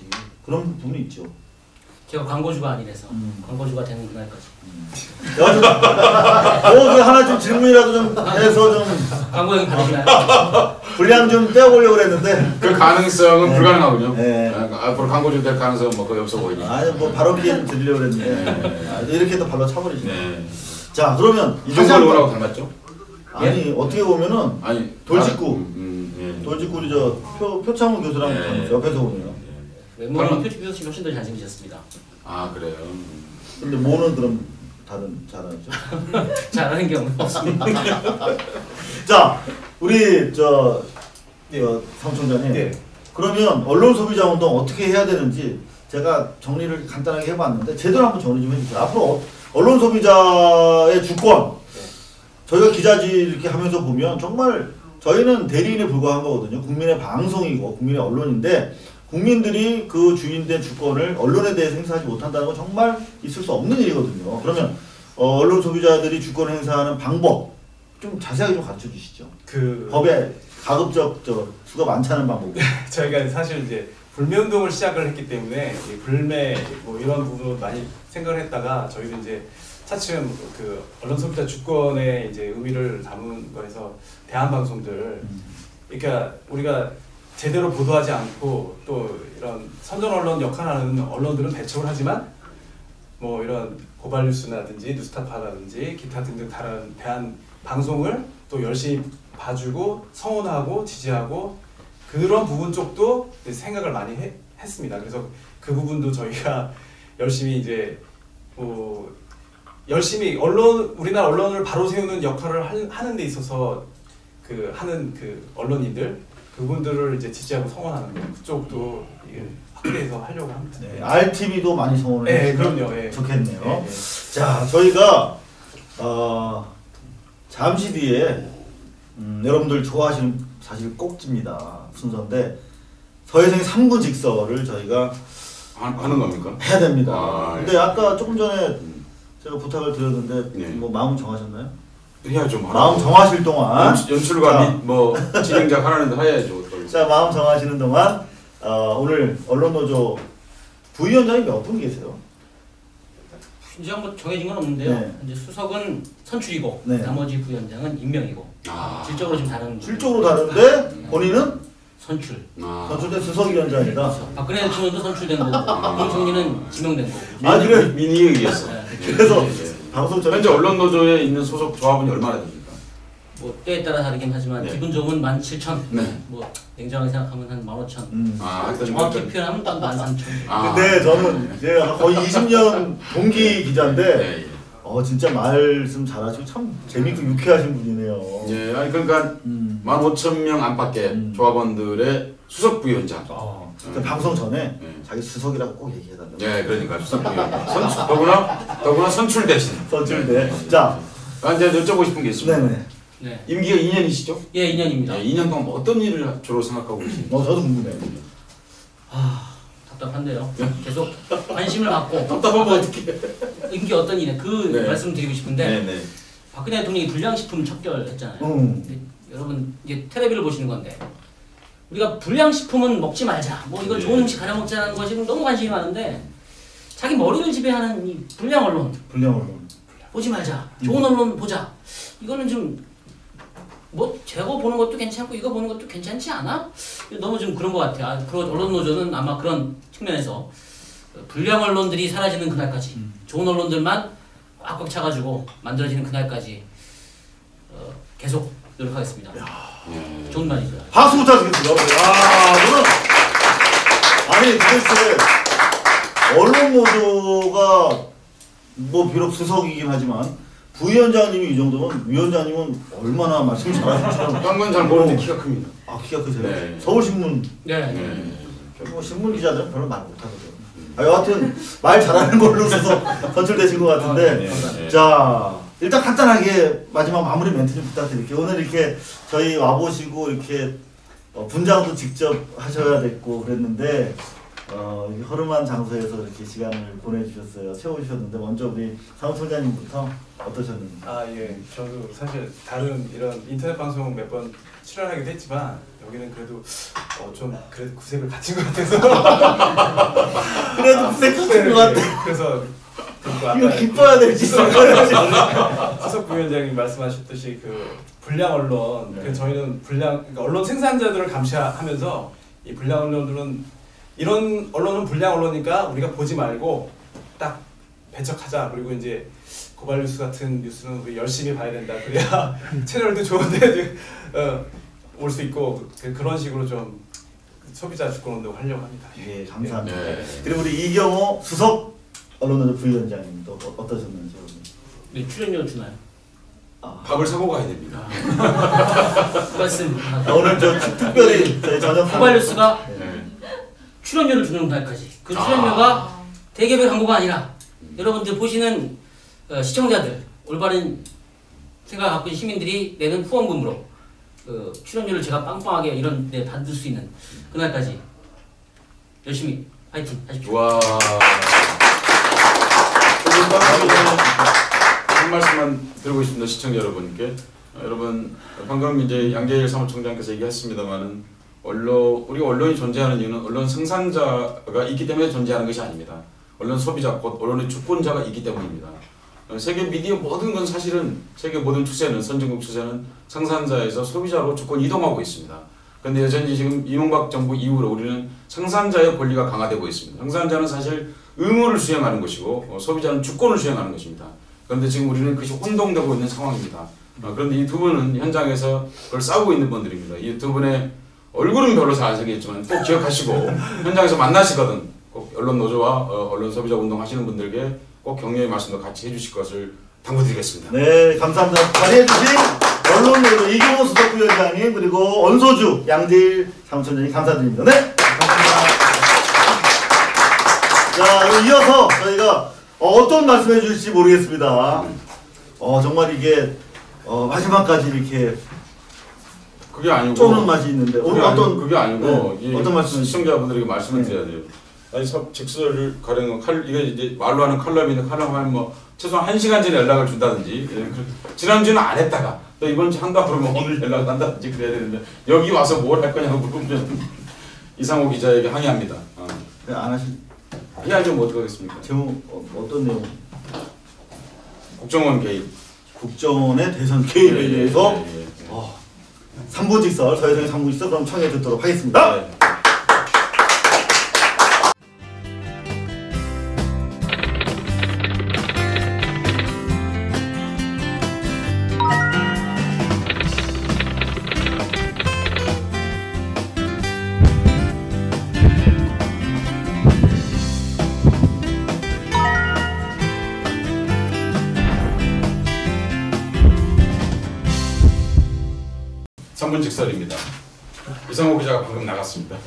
그런 부분이 있죠. 제가 광고주가 아니라서 음. 광고주가 되는 그날까지. 음. 뭐 하나 좀 질문이라도 좀 해서 좀 광고 형 받으시나요? 분량 좀 떼어보려고 그랬는데 그 가능성은 네. 불가능하군요. 네. 앞으로 광고주 될 가능성은 뭐 거의 없어 보이니까. 아니 뭐 발언 기회 좀 드리려고 그랬는데 네. 아, 이렇게 또 발로 차버리시네. 네. 자 그러면 이종걸하고 닮았죠? 아니 예? 어떻게 보면은 아니 돌직구 음, 음, 예. 돌직구 우리 저 표, 표창훈 교수랑 예. 옆에서 보네요. 외모는 표지 교수님 훨씬 더 잘생기셨습니다. 아 그래요. 근데 뭐는 그럼 다른 잘하죠? 잘하는 경우 없습니다. 자 우리 저 어, 상총장님 네. 그러면 언론 소비자 운동 어떻게 해야 되는지 제가 정리를 간단하게 해봤는데 제대로 한번 정리 좀 해주세요. 앞으로 언론 소비자의 주권 저희가 기자지 이렇게 하면서 보면 정말 저희는 대리인에 불과한 거거든요. 국민의 방송이고 국민의 언론인데 국민들이 그 주인된 주권을 언론에 대해서 행사하지 못한다는 건 정말 있을 수 없는 일이거든요. 그러면 어, 언론 소비자들이 주권을 행사하는 방법 좀 자세하게 좀 가르쳐 주시죠. 그 법에 가급적 저 수가 많지 않은 방법. 저희가 사실 이제 불매 운동을 시작을 했기 때문에 이 불매 뭐 이런 부분을 많이 생각을 했다가 저희도 이제 차츰 그 언론 소비자 주권의 이제 의미를 담은 거에서 대한방송들 그러니까 우리가 제대로 보도하지 않고 또 이런 선전 언론 역할하는 언론들은 배척을 하지만 뭐 이런 고발 뉴스라든지 뉴스타파라든지 기타 등등 다른 대한 방송을 또 열심히 봐주고 성원하고 지지하고 그런 부분 쪽도 생각을 많이 해, 했습니다. 그래서 그 부분도 저희가 열심히 이제 뭐 열심히 언론 우리나라 언론을 바로 세우는 역할을 할, 하는 데 있어서 그 하는 그 언론인들 그분들을 이제 지지하고 성원하는 거 그쪽도 확대해서 하려고 합니다. 네, 알티비도 많이 성원을 네, 해주시면 그럼요. 네. 좋겠네요. 네, 네. 자, 저희가 어, 잠시 뒤에 음, 여러분들 좋아하시는 사실 꼭지입니다. 순서인데 서혜성의 삼 구 직서를 저희가 하는 겁니까? 해야 됩니다. 아, 근데 예. 아까 조금 전에 제가 부탁을 드렸는데 네. 뭐 마음 정하셨나요? 해야죠. 마음 정하실 동안 연출, 연출과 미, 뭐 진행자 하나는 해야죠. 자 마음 정하시는 동안 어, 오늘 언론노조 부위원장이 몇 분 계세요? 이제 뭐 정해진 건 없는데요. 네. 이제 수석은 선출이고 네. 나머지 부위원장은 임명이고 아. 질적으로 좀 다른. 실적으로 다른데 본인은 선출. 아. 선출된 수석위원장이다. 박근혜 대통령도 선출된 거고 김정희는 지명된 거고. 아 그래 민의에 의해서. 그래서 네, 네. 방송 전에 현재 언론 노조에 있는 소속 조합원이 얼마나 됩니까? 뭐 때에 따라 다르긴 하지만 네. 기분 좋으면 만 칠천. 네. 뭐 냉정하게 생각하면 한 만 오천. 음. 아, 정확히 그러니까- 표현하면 딱 만 삼천. 아. 근데 저는 이제 거의 이십 년 동기 기자인데 네, 예. 어 진짜 말씀 잘하시고 참 재밌고 유쾌하신 분이네요. 예, 아니 그러니까 음. 만 오천 명 안팎의 조합원들의 수석 부위원장. 어, 근데 방송 전에 네. 자기 수석이라고 꼭 얘기해달라고. 예, 그러니까 수석 부위원장. 선출, 더구나 더구나 선출 대신. 선출대. 자, 아, 이제 여쭤보고 싶은 게 있습니다. 네네. 네. 임기가 이 년이시죠? 예, 이 년입니다. 예, 이 년 동안 어떤 일을 주로 생각하고 계십니까? 어, 저도 궁금해요. 아, 답답한데요. 계속 관심을 갖고 답답하면 어떻게? 임기 어떤 일에 그 네. 말씀 드리고 싶은데 네, 네. 박근혜 대통령이 불량식품 척결했잖아요. 음. 근데 여러분 이게 텔레비를 보시는 건데 우리가 불량식품은 먹지 말자. 뭐 이건 네. 좋은 음식 가려 먹자는 것이 너무 관심이 많은데 자기 머리를 지배하는 이 불량 언론 불량 언론 보지 말자. 좋은 음. 언론 보자. 이거는 좀 뭐 저거 보는 것도 괜찮고 이거 보는 것도 괜찮지 않아? 너무 좀 그런 것 같아요. 아, 그 언론 노조는 아마 그런 측면에서 불량 언론들이 사라지는 그날까지 음. 좋은 언론들만 꽉꽉 차가지고 만들어지는 그날까지 어, 계속 노력하겠습니다. 예. 좋은 말이죠. 박수 부탁드리겠습니다. 아, 저는 아니 도대체 언론 노조가 뭐 비록 수석이긴 하지만 부위원장님이 이 정도면 위원장님은 얼마나 말씀 잘하시는지 딴 건 잘 모르는데 키가 큽니다. 아 키가 크세요? 네. 서울신문 네. 네. 뭐 신문 기자들은 별로 말 못하거든요. 아, 여하튼 말 잘하는 걸로 써서 선출되신 것 같은데 아, 네, 네. 자 일단 간단하게 마지막 마무리 멘트 좀 부탁드릴게요. 오늘 이렇게 저희 와보시고 이렇게 어, 분장도 직접 하셔야 됐고 그랬는데 어, 이 허름한 장소에서 이렇게 시간을 보내주셨어요. 채워주셨는데 먼저 우리 사무총장님부터 어떠셨는지. 아 예, 저도 사실 다른 이런 인터넷 방송 몇 번 출연하기도 했지만 여기는 그래도 어, 좀 그래도 구색을 갖춘 것 같아서 얘도 섹스인 것 같아. 그래서 이거 기뻐야 될지 수석 부위원장님 말씀하셨듯이 그 불량 언론, 그 저희는 불량 그러니까 언론 생산자들을 감시하면서 이 불량 언론들은 이런 언론은 불량 언론이니까 우리가 보지 말고 딱 배척하자. 그리고 이제 고발 뉴스 같은 뉴스는 우리 열심히 봐야 된다. 그래야 채널도 좋은데 어, 올 수 있고 그, 그런 식으로 좀 소비자 주권 운동을 하려고 합니다. 예, 감사합니다. 네. 그리고 우리 이경호 수석 언론노조 부위원장님도 어떠셨는지. 네, 출연료 주나요? 아. 밥을 사고 가야 됩니다. 말씀. 아, 오늘 저 특별히 저희 저녁 고발 뉴스가 네. 출연료를 주는 날까지. 그 출연료가 아. 대기업의 광고가 아니라 음. 여러분들 보시는 어, 시청자들 올바른 생각 갖고 있는 시민들이 내는 후원금으로 그 출연료를 제가 빵빵하게 이런 데 받을 수 있는 그날까지 열심히 파이팅 하십시오. 와. 한 말씀만 드리고 있습니다. 시청자 여러분께. 어, 여러분 방금 이제 양재일 사무총장께서 얘기했습니다만은 언론 우리 언론이 존재하는 이유는 언론 생산자가 있기 때문에 존재하는 것이 아닙니다. 언론 소비자 곧 언론의 주권자가 있기 때문입니다. 어, 세계 미디어 모든 건 사실은 세계 모든 추세는 선진국 추세는 생산자에서 소비자로 주권 이동하고 있습니다. 그런데 여전히 지금 이명박 정부 이후로 우리는 생산자의 권리가 강화되고 있습니다. 생산자는 사실 의무를 수행하는 것이고 어, 소비자는 주권을 수행하는 것입니다. 그런데 지금 우리는 그것이 혼동되고 있는 상황입니다. 어, 그런데 이 두 분은 현장에서 그걸 싸우고 있는 분들입니다. 이 두 분의 얼굴은 별로 잘 안 생겼지만 꼭 기억하시고 현장에서 만나시거든 꼭 언론 노조와 어, 언론 소비자 운동 하시는 분들께 꼭 격려의 말씀도 같이 해주실 것을 당부드리겠습니다. 네, 감사합니다. 자리해주신 언론 노조 이경호 수석 부위원장님 그리고 언소주 양재일 사무총장님 감사드립니다. 네, 감사합니다. 자, 이어서 저희가 어떤 말씀해 주실지 모르겠습니다. 어, 정말 이게 어, 마지막까지 이렇게 그게 아니고 쪼는 맛이 있는데 오늘 그게 어떤 아니, 그게 아니고 네, 어떤 말씀 시청자분들에게 말씀을 네. 드려야 돼요. 아니 직설을 가령 칼 이게 이제 말로 하는 칼럼인데 칼럼 하면 뭐 최소한 한 시간 전에 연락을 준다든지 지난주는 안 했다가 또 이번 주 한다 그러면 오늘 연락을 한다든지 그래야 되는데 여기 와서 뭘 할 거냐고 물으면 이상호 기자에게 항의합니다. 어. 네, 안 하신 항의하면 뭐 어떡하겠습니까? 제목 어, 어떤 내용? 국정원 개입. 국정원의 대선 개입에 네, 대해서 네, 네, 네. 어, 삼 부 직설 서혜성의 삼 부 직설 그럼 청해 듣도록 하겠습니다. 네. 삼 분 직설입니다. 이상호 기자가 방금 나갔습니다.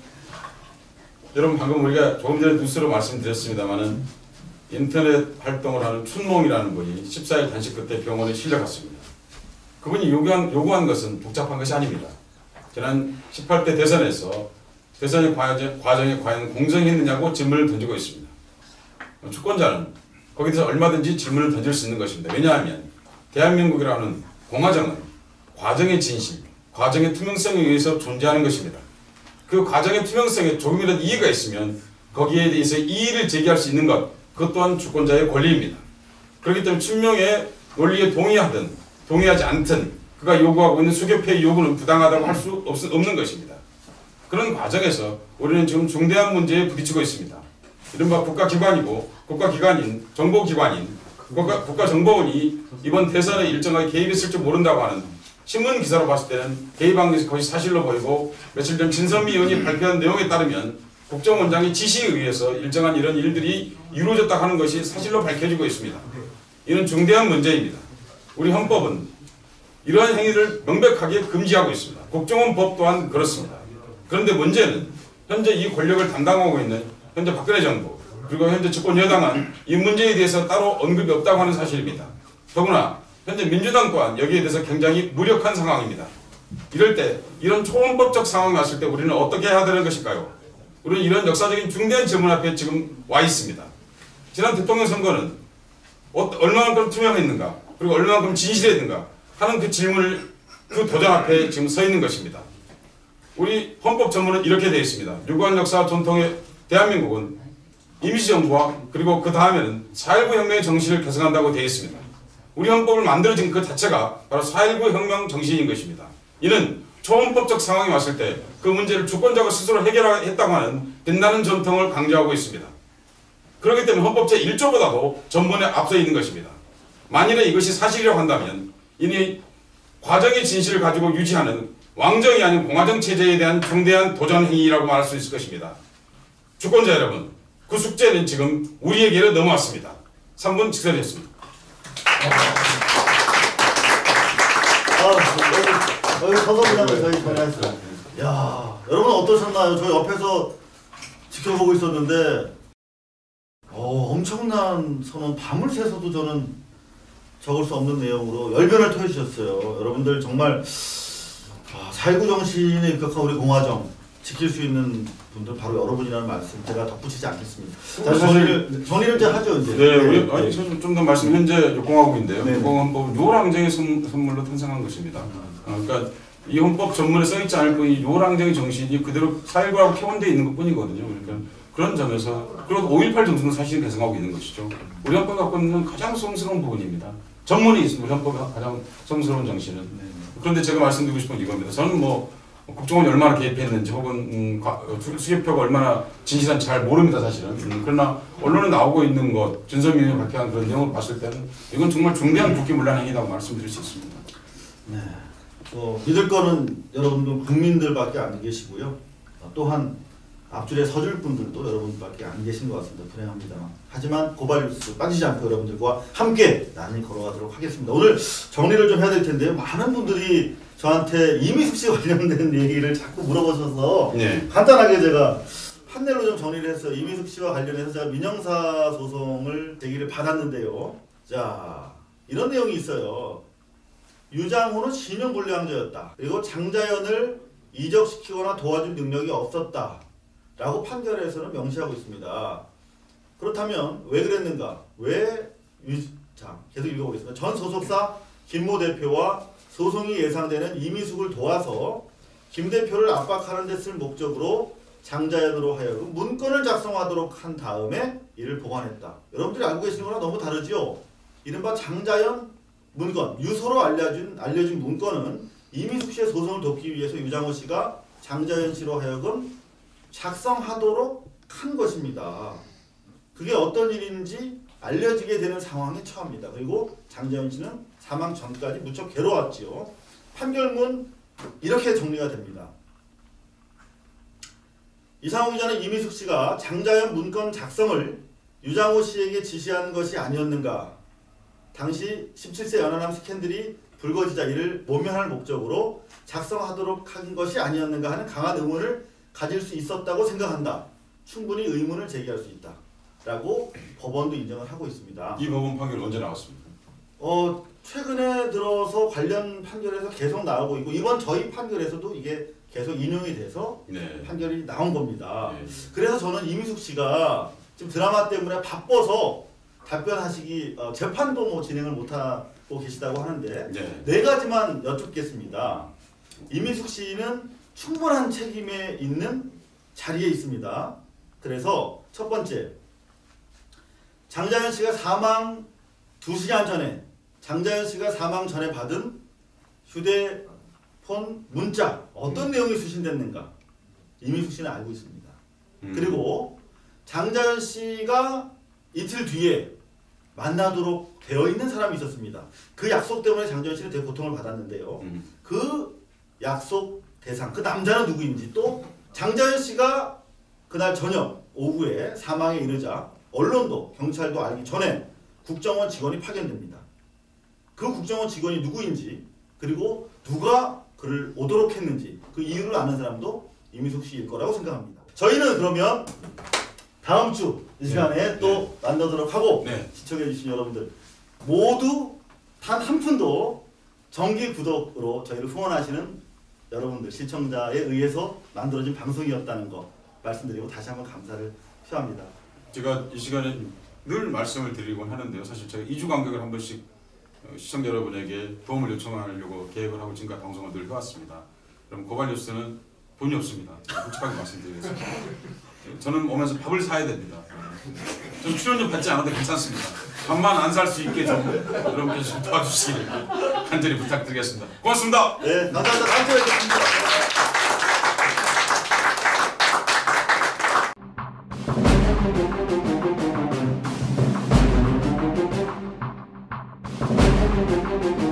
여러분 방금 우리가 조금 전에 뉴스로 말씀드렸습니다만은 인터넷 활동을 하는 춘몽이라는 분이 십사 일 단식 끝에 병원에 실려갔습니다. 그분이 요구한, 요구한 것은 복잡한 것이 아닙니다. 지난 십팔 대 대선에서 대선의 과정, 과정에 과연 공정했느냐고 질문을 던지고 있습니다. 주권자는 거기에 대해서 얼마든지 질문을 던질 수 있는 것입니다. 왜냐하면 대한민국이라는 공화정은 과정의 진실, 과정의 투명성에 의해서 존재하는 것입니다. 그 과정의 투명성에 조금이라도 이의가 있으면 거기에 대해서 이의를 제기할 수 있는 것, 그것 또한 주권자의 권리입니다. 그렇기 때문에 춘명의 논리에 동의하든 동의하지 않든 그가 요구하고 있는 수개표의 요구는 부당하다고 할 수 없는 것입니다. 그런 과정에서 우리는 지금 중대한 문제에 부딪히고 있습니다. 이른바 국가기관이고 국가기관인 정보기관인 국가, 국가정보원이 이번 대선에 일정하게 개입했을 줄 모른다고 하는 신문 기사로 봤을 때는 개입한 것이 거의 사실로 보이고 며칠 전 진선미 의원이 발표한 내용에 따르면 국정원장의 지시에 의해서 일정한 이런 일들이 이루어졌다 하는 것이 사실로 밝혀지고 있습니다. 이는 중대한 문제입니다. 우리 헌법은 이러한 행위를 명백하게 금지하고 있습니다. 국정원법 또한 그렇습니다. 그런데 문제는 현재 이 권력을 담당하고 있는 현재 박근혜 정부 그리고 현재 집권 여당은 이 문제에 대해서 따로 언급이 없다고 하는 사실입니다. 더구나 현재 민주당 또한 여기에 대해서 굉장히 무력한 상황입니다. 이럴 때 이런 초헌법적 상황이 왔을 때 우리는 어떻게 해야 되는 것일까요? 우리는 이런 역사적인 중대한 질문 앞에 지금 와 있습니다. 지난 대통령 선거는 얼마만큼 투명했는가 그리고 얼마만큼 진실했는가 하는 그 질문을 그 도전 앞에 지금 서 있는 것입니다. 우리 헌법 전문은 이렇게 되어 있습니다. 유구한 역사와 전통의 대한민국은 임시 정부와 그리고 그 다음에는 사 일구 혁명의 정신을 개성한다고 되어 있습니다. 우리 헌법을 만들어진 그 자체가 바로 사 일구 혁명 정신인 것입니다. 이는 초헌법적 상황이 왔을 때 그 문제를 주권자가 스스로 해결했다고 하는 빛나는 전통을 강조하고 있습니다. 그렇기 때문에 헌법 제일 조보다도 전문에 앞서 있는 것입니다. 만일에 이것이 사실이라고 한다면 이니 과정의 진실을 가지고 유지하는 왕정이 아닌 공화정 체제에 대한 중대한 도전 행위라고 말할 수 있을 것입니다. 주권자 여러분, 그 숙제는 지금 우리에게로 넘어왔습니다. 삼 분 직선이었습니다. 아, 여기 서서 그냥 저희 전화했어요. 야, 여러분 어떠셨나요? 저 옆에서 지켜보고 있었는데 어, 엄청난 선언, 밤을 새서도 저는 적을 수 없는 내용으로 열변을 토해주셨어요. 여러분들 정말 사 일구 정신에 입각한 우리 공화정 지킬 수 있는 분들 바로 여러분이라는 말씀 제가 덧붙이지 않겠습니다. 자, 정리를, 정리를 이제 하죠. 이제. 네, 우리 아니, 좀 더 말씀 현재 공화국인데요. 공화헌법은 요랑정의 선물로 탄생한 것입니다. 어, 그러니까 이 헌법 전문에 써있지 않을 뿐이 요랑정의 정신이 그대로 사 일구라고 표현되어 있는 것 뿐이거든요. 그러니까 그런 점에서 그리고 오일팔 정신도 사실 개성하고 있는 것이죠. 우리 헌법이 갖고 있는 가장 성스러운 부분입니다. 전문이 있습니다. 우리 헌법의 가장 성스러운 정신은. 그런데 제가 말씀드리고 싶은 건 이겁니다. 저는 뭐 국정원이 얼마나 개입했는지 혹은 음, 수개표가 얼마나 진실한지 잘 모릅니다, 사실은. 음, 그러나 언론에 나오고 있는 것, 준선민이 발표한 그런 내용을 봤을 때는 이건 정말 중대한 국기문란 행위라고 말씀드릴 수 있습니다. 네. 어, 믿을 거는 여러분들 국민들밖에 안 계시고요. 어, 또한 앞줄에 서줄 분들도 여러분밖에 안 계신 것 같습니다. 불행합니다만. 하지만 고발뉴스 빠지지 않고 여러분들과 함께 나란히 걸어가도록 하겠습니다. 오늘 정리를 좀 해야 될 텐데요. 많은 분들이 저한테 이미숙 씨 관련된 얘기를 자꾸 물어보셔서 네. 간단하게 제가 판넬로 좀 정리를 했어요. 이미숙 씨와 관련해서 제가 민형사 소송을 제기를 받았는데요. 자, 이런 내용이 있어요. 유장호는 신용불량자였다. 그리고 장자연을 이적시키거나 도와줄 능력이 없었다. 라고 판결에서는 명시하고 있습니다. 그렇다면 왜 그랬는가? 왜 유... 자, 계속 읽어보겠습니다. 전 소속사 김모 대표와 소송이 예상되는 이미숙을 도와서 김 대표를 압박하는 데 쓸 목적으로 장자연으로 하여금 문건을 작성하도록 한 다음에 이를 보관했다. 여러분들이 알고 계시는 거랑 너무 다르죠? 이른바 장자연 문건, 유서로 알려준, 알려진 문건은 이미숙 씨의 소송을 돕기 위해서 유장호 씨가 장자연 씨로 하여금 작성하도록 한 것입니다. 그게 어떤 일인지 알려지게 되는 상황에 처합니다. 그리고 장자연 씨는 사망 전까지 무척 괴로웠지요. 판결문 이렇게 정리가 됩니다. 이상호 기자는 이미숙 씨가 장자연 문건 작성을 유장호 씨에게 지시한 것이 아니었는가? 당시 십칠 세 연하남 스캔들이 불거지자 이를 모면할 목적으로 작성하도록 한 것이 아니었는가 하는 강한 의문을 가질 수 있었다고 생각한다. 충분히 의문을 제기할 수 있다. 라고 법원도 인정을 하고 있습니다. 이 법원 판결 언제 나왔습니까? 어, 최근에 들어서 관련 판결에서 계속 나오고 있고 이번 저희 판결에서도 이게 계속 인용이 돼서 네. 판결이 나온 겁니다. 네. 그래서 저는 이미숙 씨가 지금 드라마 때문에 바빠서 답변하시기 어, 재판도 뭐 진행을 못하고 계시다고 하는데 네. 네 가지만 여쭙겠습니다. 이미숙 씨는 충분한 책임에 있는 자리에 있습니다. 그래서 첫 번째, 장자연 씨가 사망 두 시간 전에 장자연 씨가 사망 전에 받은 휴대폰 문자 어떤 음. 내용이 수신됐는가 이미숙 씨는 알고 있습니다. 음. 그리고 장자연 씨가 이틀 뒤에 만나도록 되어 있는 사람이 있었습니다. 그 약속 때문에 장자연 씨는 되게 고통을 받았는데요. 음. 그 약속 대상, 그 남자는 누구인지 또 장자연 씨가 그날 저녁 오후에 사망에 이르자 언론도 경찰도 알기 전에 국정원 직원이 파견됩니다. 그 국정원 직원이 누구인지 그리고 누가 그를 오도록 했는지 그 이유를 아는 사람도 이미숙 씨일 거라고 생각합니다. 저희는 그러면 다음 주 이 시간에 네, 또 네. 만나도록 하고 네. 시청해 주신 여러분들 모두 단 한 푼도 정기 구독으로 저희를 후원하시는 여러분들 시청자에 의해서 만들어진 방송이었다는 거 말씀드리고 다시 한번 감사를 표합니다. 제가 이 시간에 늘 말씀을 드리곤 하는데요. 사실 제가 이 주 간격을 한 번씩 시청자 여러분에게 도움을 요청하려고 계획을 하고 지금까지 방송을 늘 해왔습니다. 그럼 고발뉴스는 돈이 없습니다. 솔직하게 말씀드리겠습니다. 저는 오면서 밥을 사야 됩니다. 좀 출연료 받지 않아도 괜찮습니다. 밥만 안 살 수 있게 좀 여러분께서 좀 도와주시기를 간절히 부탁드리겠습니다. 고맙습니다. 네, 감사합니다. 다음 주에 뵙겠습니다. Thank you.